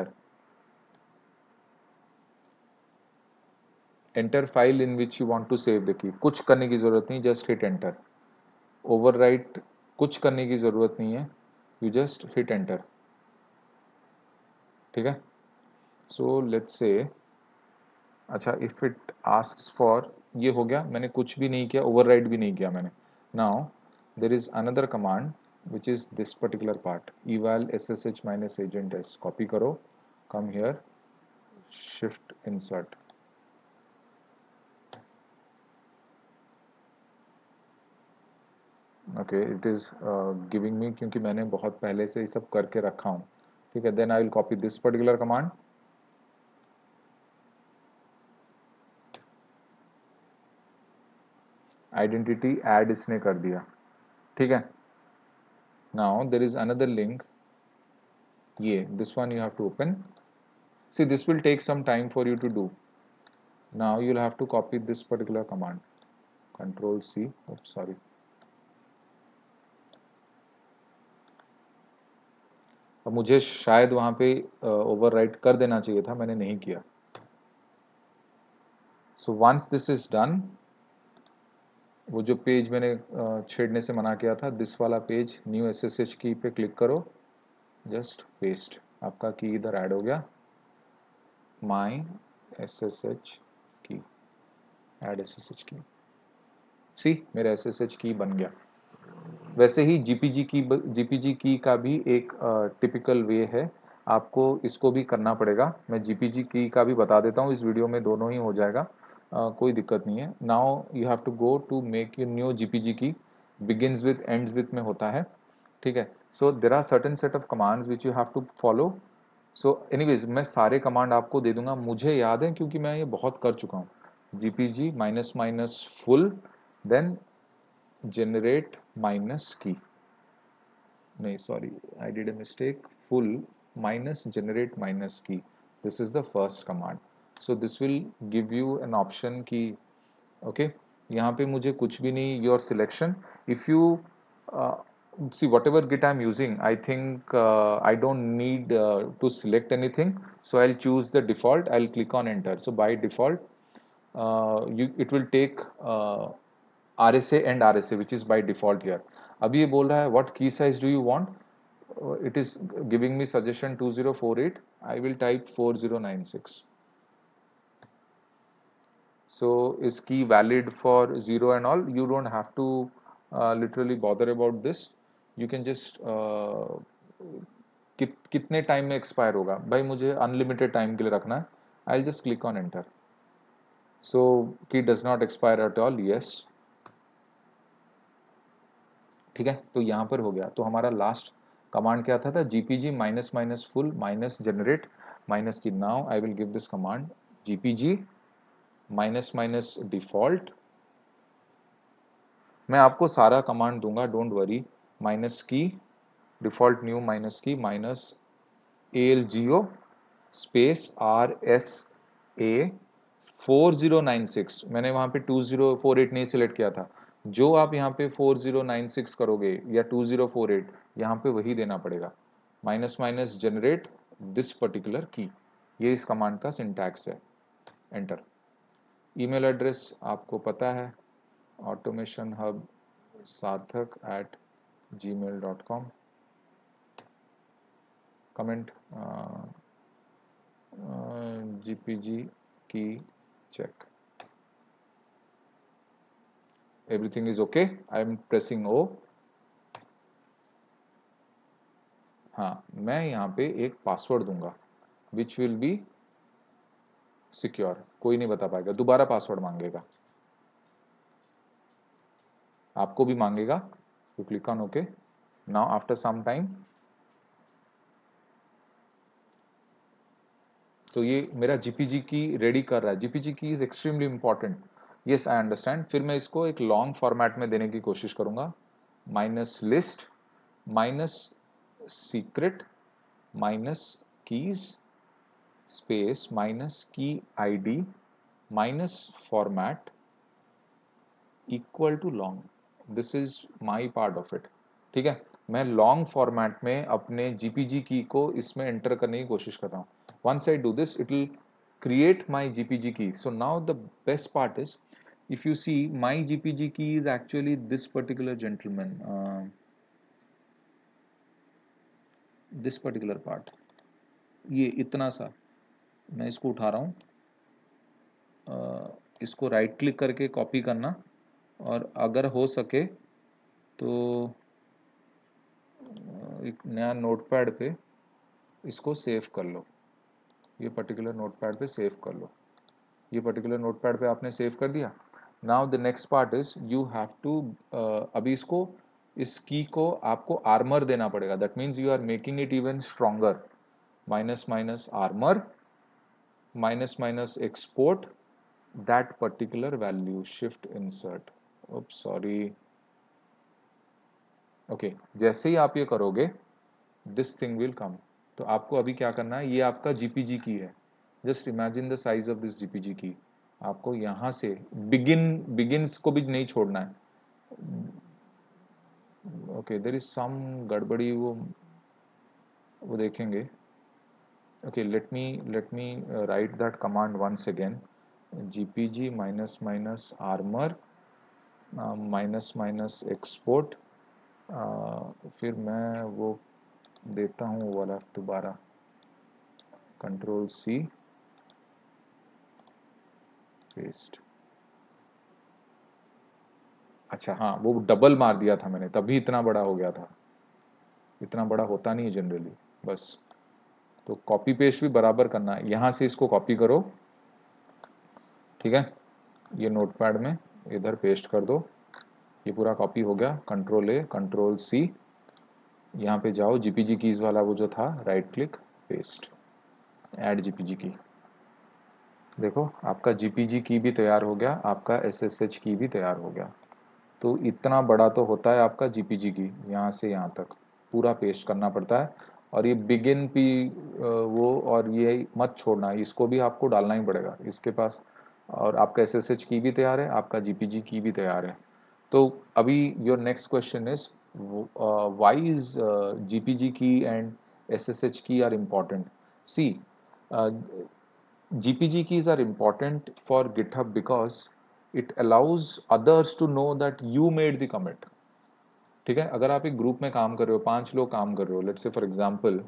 Enter file in which you want to save the key. कुछ करने की जरूरत नहीं, just hit enter. Overwrite कुछ करने की जरूरत नहीं है, you just hit enter. ठीक है. So let's say, अच्छा, if it asks for, ये हो गया, मैंने कुछ भी नहीं किया, override भी नहीं किया मैंने. Now there is another command which is this particular part, eval ssh minus agent s. Copy करो, come here, shift insert. Okay, it is giving me, क्योंकि मैंने बहुत पहले से ये सब करके रखा हूँ, ठीक है. Then I will copy this particular command, identity add इसने कर दिया, ठीक है. Now there is another link, ये this one you have to open. See, this will take some time for you to do. Now you'll have to copy this particular command, Control C, oops sorry, अब मुझे शायद वहाँ पे overwrite कर देना चाहिए था, मैंने नहीं किया. So once this is done, वो जो पेज मैंने छेड़ने से मना किया था, दिस वाला पेज, न्यू SSH की पे क्लिक करो, जस्ट पेस्ट, आपका की इधर ऐड हो गया, my SSH key, add SSH key. सी, मेरा SSH की बन गया. वैसे ही GPG की का भी एक टिपिकल वे है, आपको इसको भी करना पड़ेगा. मैं GPG की का भी बता देता हूँ, इस वीडियो में दोनों ही हो जाएगा, कोई दिक्कत नहीं है. Now you have to go to make your new GPG key, begins with ends with में होता है, ठीक है. So there are certain set of commands which you have to follow. So anyways मैं सारे कमांड आपको दे दूंगा, मुझे याद है क्योंकि मैं ये बहुत कर चुका हूँ. GPG minus minus full, then generate minus key, नहीं sorry, I did a mistake, full minus generate minus key, this is the first command. So this will give you an option की, okay, यहाँ पे मुझे कुछ भी नहीं, your selection. If you see whatever git I'm using, I think I don't need to select anything, so I'll choose the default, I'll click on enter. So by default it will take RSA and RSA which is by default here. अभी ये बोल रहा है what key size do you want, it is giving me suggestion 2048, I will type 4096. So is key valid for 0 and all, you don't have to literally bother about this, you can just कितने time में expire होगा, भाई मुझे unlimited time के लिए रखना है, I just click on enter. So key does not expire at all, yes, ठीक है. तो यहाँ पर हो गया. तो हमारा लास्ट कमांड क्या था GPG minus minus full minus generate minus key. Now I will give this command GPG minus minus default, मैं आपको सारा कमांड दूंगा, don't worry, minus key default new minus key minus ALGO space RSA 4096, मैंने वहाँ पे 2048 नहीं select किया था, जो आप यहाँ पे 4096 करोगे या 2048 यहाँ पे वही देना पड़ेगा, minus minus generate this particular key. ये इस कमांड का सिंटैक्स है. एंटर. ईमेल एड्रेस आपको पता है, automation hub sarthak@gmail.com. Comment GPG key check. Everything is okay, I am pressing O. हाँ, मैं यहाँ पे एक पासवर्ड दूंगा विच विल बी सिक्योर, कोई नहीं बता पाएगा, दोबारा पासवर्ड मांगेगा, आपको भी मांगेगा। You click on okay. Now after some time, तो ये मेरा जीपीजी की रेडी कर रहा है। GPG key is extremely important, yes I understand. फिर मैं इसको एक लॉन्ग फॉर्मेट में देने की कोशिश करूंगा, minus list minus secret minus keys space minus key ID minus format equal to long. This is my part of it. ठीक है, मैं लॉन्ग फॉर्मेट में अपने जीपीजी की को इसमें एंटर करने की कोशिश कर रहा हूँ। once I do this, it will create my GPG key. So now the best part is, if you see, my GPG key is actually this particular gentleman, this particular part, ये इतना सा। मैं इसको उठा रहा हूँ, इसको राइट क्लिक करके कॉपी करना, और अगर हो सके तो एक नया नोटपैड पे इसको सेव कर लो। ये पर्टिकुलर नोटपैड पे सेव कर लो। ये पर्टिकुलर नोटपैड पे आपने सेव कर दिया। Now the next part is you have to, अभी इसको, इस की को आपको आर्मर देना पड़ेगा। That means you are making it even stronger. Minus minus armour minus minus export that particular value, shift insert, oops sorry. Okay, जैसे ही आप ये करोगे दिस थिंग विल कम। तो आपको अभी क्या करना है, ये आपका जीपीजी की है। Just imagine the size of this GPG key. आपको यहाँ से बिगिन्स को भी नहीं छोड़ना है। ओके, देयर इज सम गड़बड़ी, वो देखेंगे। Okay, let me write that command once again, GPG minus minus armour minus minus export. फिर मैं वो देता हूँ वो वाला दोबारा, कंट्रोल सी पेस्ट। अच्छा हाँ, वो डबल मार दिया था मैंने, तभी इतना बड़ा हो गया था। इतना बड़ा होता नहीं है जनरली। बस, तो कॉपी पेस्ट भी बराबर करना है। यहाँ से इसको कॉपी करो, ठीक है, ये नोटपैड में इधर पेस्ट कर दो। ये पूरा कॉपी हो गया। कंट्रोल ए कंट्रोल सी, यहाँ पे जाओ, जीपीजी कीज वाला वो जो था, right click paste, add GPG key. देखो आपका जीपीजी की भी तैयार हो गया, आपका एसएसएच की भी तैयार हो गया। तो इतना बड़ा तो होता है आपका जीपीजी की, यहाँ से यहाँ तक पूरा पेस्ट करना पड़ता है। और ये बिगिन भी वो, और ये मत छोड़ना, इसको भी आपको डालना ही पड़ेगा इसके पास। और आपका एसएसएच की भी तैयार है, आपका जीपीजी की भी तैयार है। तो अभी your next question is, why is GPG key and SSH key are important. See, GPG keys are important for GitHub because it allows others to know that you made the commit. ठीक है, अगर आप एक group में काम कर रहे हो, 5 लोग काम कर रहे हो, let's say for example,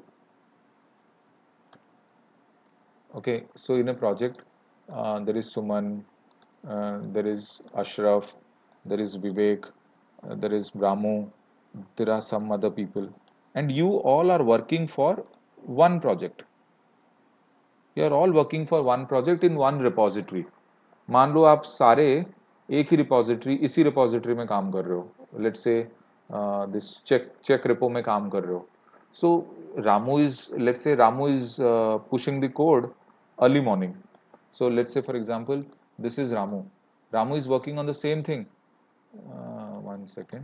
okay, so in a project there is Suman, there is Ashraf, there is Vivek, there is Ramu, there are some other people, and you all are working for one project. You are all working for one project in one repository. मान लो आप सारे एक ही repository, इसी repository में काम कर रहे हो, लेट्स से दिस चेक रिपो में काम कर रहे हो। सो Ramu is, let's say Ramu is pushing the code early morning. So let's say for example this is Ramu, Ramu is working on the same thing. One second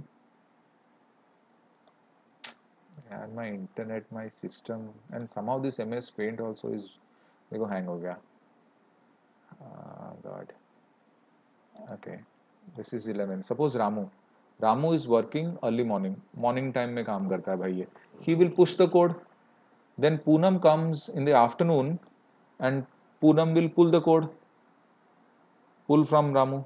यार, my internet, my system and somehow this MS paint also is, देखो hang हो गया। God, okay, this is 11, suppose Ramu is working early morning time में काम करता है भाई ये, he will push the code, then Poonam comes in the afternoon and Poonam will pull the code, pull from Ramu,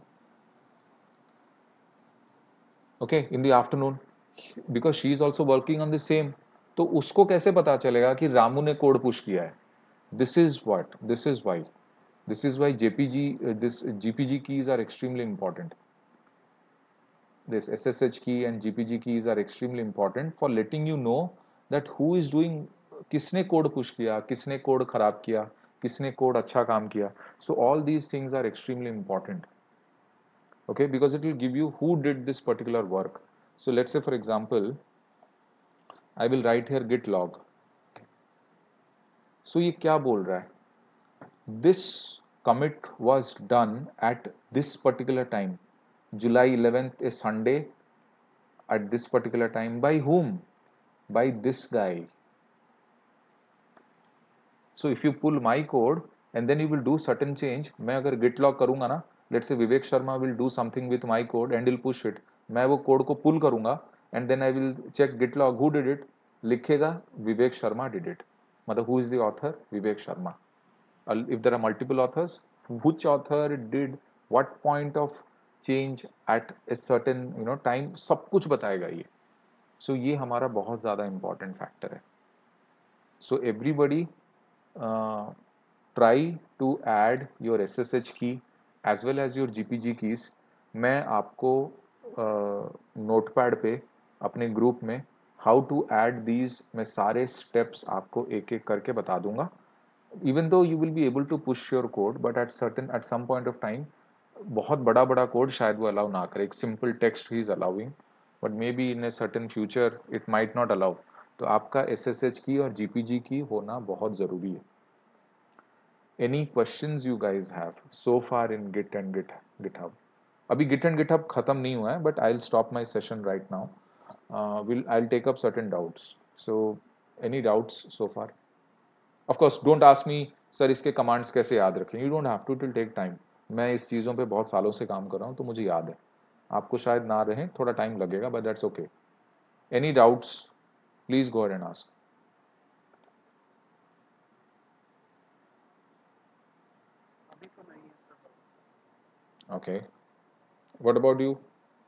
okay, in the afternoon, because she is also working on the same। तो उसको कैसे पता चलेगा कि रामू ने code push किया है? This is why JPG, this GPG keys are extremely important. this SSH key and GPG keys are extremely important for letting you know that who is doing, किसने कोड पुश किया, किसने code खराब किया, किसने code अच्छा काम किया. So all these things are extremely important. Okay, because it will give you who did this particular work. So let's say for example I will write here git log. So ये क्या बोल रहा है? This commit was done at this particular time. July 11th is Sunday at this particular time. By whom? By this guy. So if you pull my code and then you will do certain change, मैं अगर git log करूँगा ना, let's say Vivek Sharma will do something with my code and he'll push it. मैं वो code को pull करूँगा and then I will check git log who did it. लिखेगा Vivek Sharma did it. मतलब who is the author? Vivek Sharma. If there are multiple authors, which author did what point of change at a certain time, सब कुछ बताएगा ये. So ये हमारा बहुत ज़्यादा important factor है. So everybody try to add your SSH key as well as your GPG keys. मैं आपको नोटपैड पे अपने ग्रुप में हाउ टू ऐड दीज मैं सारे स्टेप्स आपको एक एक करके बता दूंगा. Even though you will be able to push your code, but at some point of time बहुत बड़ा बड़ा कोड शायद वो अलाउ ना करे. एक सिंपल टेक्स्ट ही is allowing, but may be in a certain future it might not allow. तो आपका SSH की और GPG की होना बहुत ज़रूरी है. Any questions you guys have so far in git and GitHub? अभी गिट एंड गिटहब खत्म नहीं हुआ है, but I will stop my session right now. I will take up certain doubts. So any doubts so far? Of course don't ask me sir इसके commands कैसे याद रखें. You don't have to, it will take time. मैं इस चीज़ों पे बहुत सालों से काम कर रहा हूँ तो मुझे याद है. आपको शायद ना रहे, थोड़ा टाइम लगेगा, but that's okay. Any doubts please go ahead and ask. Okay, what about you?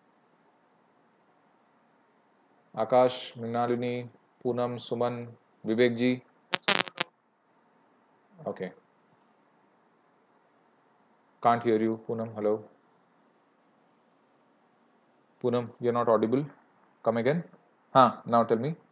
Akash, Mrinalini, Poonam, Suman, Vivek ji? Okay, can't hear you. Poonam, hello. Poonam, you're not audible. Come again. हाँ, now tell me.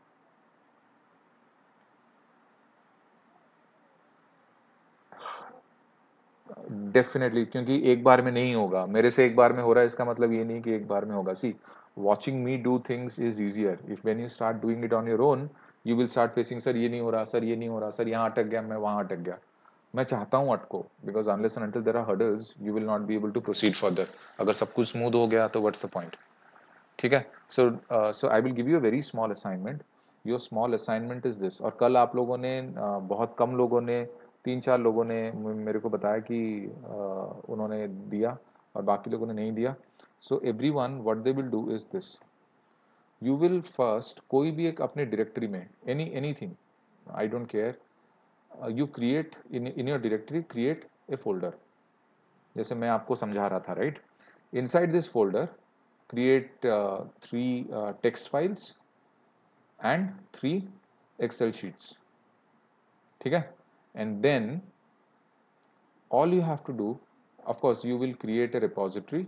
डेफिनेटली, क्योंकि एक बार में नहीं होगा. मेरे से एक बार में हो रहा है इसका मतलब ये नहीं कि एक बार में होगा. See, watching me do things is easier. If when you start doing it on your own, you will start facing sir ये नहीं हो रहा, सर ये नहीं हो रहा, सर यहाँ अटक गया, मैं वहाँ अटक गया. मैं चाहता हूँ अटको, because unless and until there are hurdles, you will not be able to proceed further. अगर सब कुछ स्मूथ हो गया तो what's the point? ठीक है. So I will give you a very small assignment. Your small assignment is this. और कल आप लोगों ने बहुत कम लोगों ने, 3-4 लोगों ने मेरे को बताया कि उन्होंने दिया और बाकी लोगों ने नहीं दिया. So every one what they will do is this. You will first कोई भी एक अपने डायरेक्टरी में anything, I don't care, you create in your directory, create a folder. जैसे मैं आपको समझा रहा था, right? Inside this folder create 3 text files and 3 Excel sheets. ठीक है? And then all you have to do, of course, you will create a repository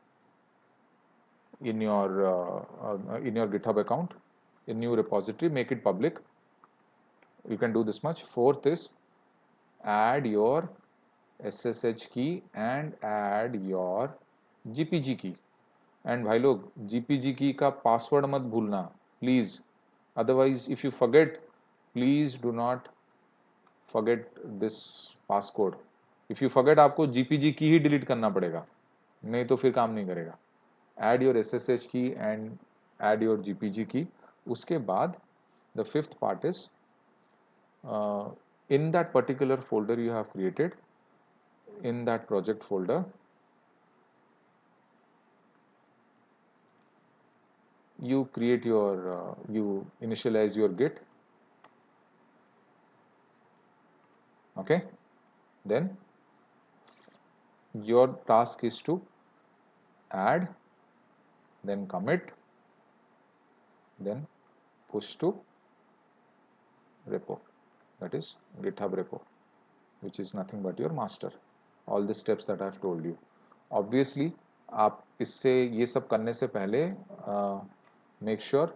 in your GitHub account, a new repository, make it public. You can do this much. Fourth is add your SSH key and add your GPG key. And भाई लोग, GPG key का password मत भूलना please. Otherwise if you forget, please do not forget this passcode. If you forget, आपको GPG की ही delete करना पड़ेगा, नहीं तो फिर काम नहीं करेगा. Add your SSH key and add your GPG key. उसके बाद the fifth part is in that particular folder you have created, in that project folder you create your you initialize your git. Okay, then your task is to add, then commit, then push to repo, that is GitHub repo, which is nothing but your master. All the steps that I have told you. Obviously आप इससे ये सब करने से पहले make sure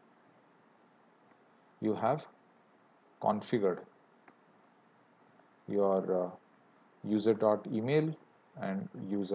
you have configured your user.email and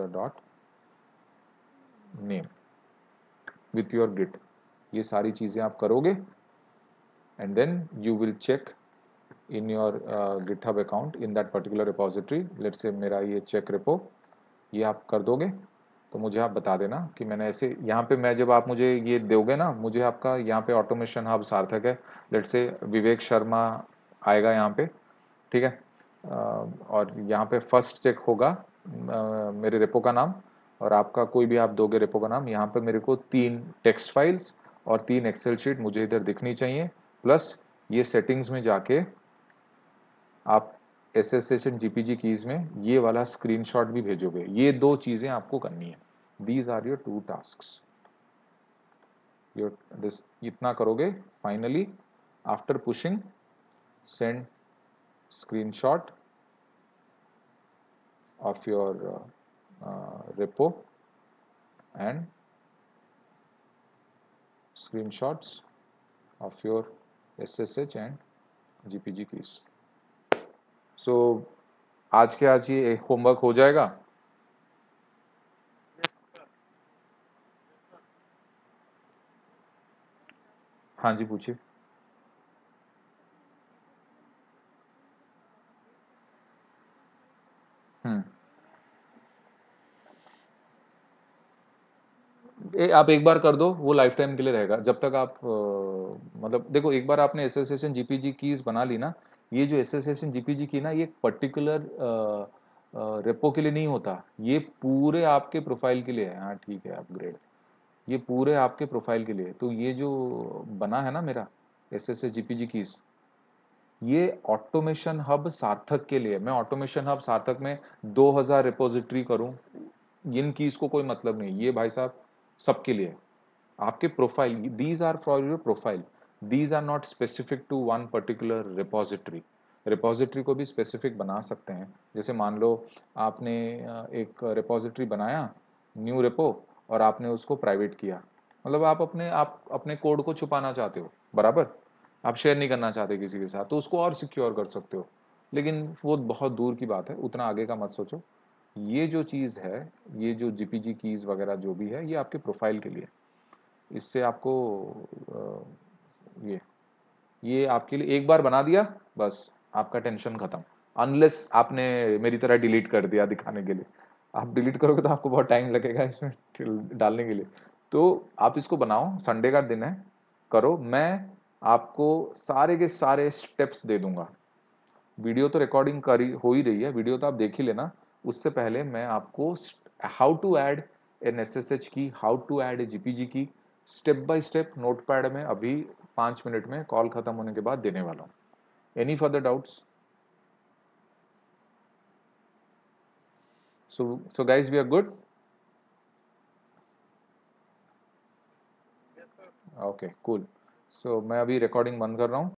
user.name with your git. ये सारी चीज़ें आप करोगे and then you will check in your GitHub account in that particular repository. Let's say मेरा ये check repo, ये आप कर दोगे तो मुझे आप बता देना कि मैंने ऐसे यहाँ पे मैं जब आप मुझे ये दोगे ना, मुझे आपका यहाँ पे ऑटोमेशन हब सार्थक है, लेट्स से विवेक शर्मा आएगा यहाँ पे, ठीक है। और यहाँ पे फर्स्ट चेक होगा मेरे रेपो का नाम और आपका कोई भी आप दोगे रेपो का नाम। यहाँ पे मेरे को 3 टेक्स्ट फाइल्स और 3 एक्सेल शीट मुझे इधर दिखनी चाहिए, प्लस ये सेटिंग्स में जाके आप SSH GPG कीज में ये वाला स्क्रीनशॉट भी भेजोगे। ये 2 चीजें आपको करनी है। These are your 2 tasks. Your this इतना करोगे, finally after pushing send screenshot of your repo and screenshots of your SSH and GPG keys. So आज के आज ये होमवर्क हो जाएगा। हाँ जी पूछिए। आप एक बार कर दो, वो लाइफ टाइम के लिए रहेगा। जब तक आप मतलब देखो, एक बार आपने एसोसिएशन जीपीजी कीज बना ली ना, ये जो एसोसिएशन जीपीजी की ना, ये एक पर्टिकुलर रेपो के लिए नहीं होता, ये पूरे आपके प्रोफाइल के लिए है। हाँ ठीक है, अपग्रेड, ये पूरे आपके प्रोफाइल के लिए। तो ये जो बना है ना मेरा एसएसएस जीपीजी कीज, ये ऑटोमेशन हब सार्थक के लिए। मैं ऑटोमेशन हब सार्थक में 2000 रिपोजिटरी करूं, इन कीज को कोई मतलब नहीं। ये भाई साहब सबके लिए, आपके profile, these are for your profile, these are not specific to one particular repository. Repository को भी स्पेसिफिक बना सकते हैं। जैसे मान लो आपने एक रिपोजिटरी बनाया न्यू रेपो और आपने उसको प्राइवेट किया, मतलब आप अपने कोड को छुपाना चाहते हो, बराबर, आप शेयर नहीं करना चाहते किसी के साथ, तो उसको और सिक्योर कर सकते हो। लेकिन वो बहुत दूर की बात है, उतना आगे का मत सोचो। ये जो चीज़ है, ये जो जीपीजी कीज वगैरह जो भी है, ये आपके प्रोफाइल के लिए। इससे आपको ये ये आपके लिए एक बार बना दिया, बस आपका टेंशन खत्म। अनलेस आपने मेरी तरह डिलीट कर दिया दिखाने के लिए। आप डिलीट करोगे तो आपको बहुत टाइम लगेगा इसमें डालने के लिए। तो आप इसको बनाओ, संडे का दिन है, करो। मैं आपको सारे के सारे स्टेप्स दे दूंगा। वीडियो तो रिकॉर्डिंग करी हो ही रही है, वीडियो तो आप देख ही लेना। उससे पहले मैं आपको how to add an SSH key, how to add a GPG key, step by step Notepad में अभी 5 मिनट में कॉल खत्म होने के बाद देने वाला हूँ। Any further doubts? So guys, we are good. Okay, cool. So मैं अभी रिकॉर्डिंग बंद कर रहा हूँ।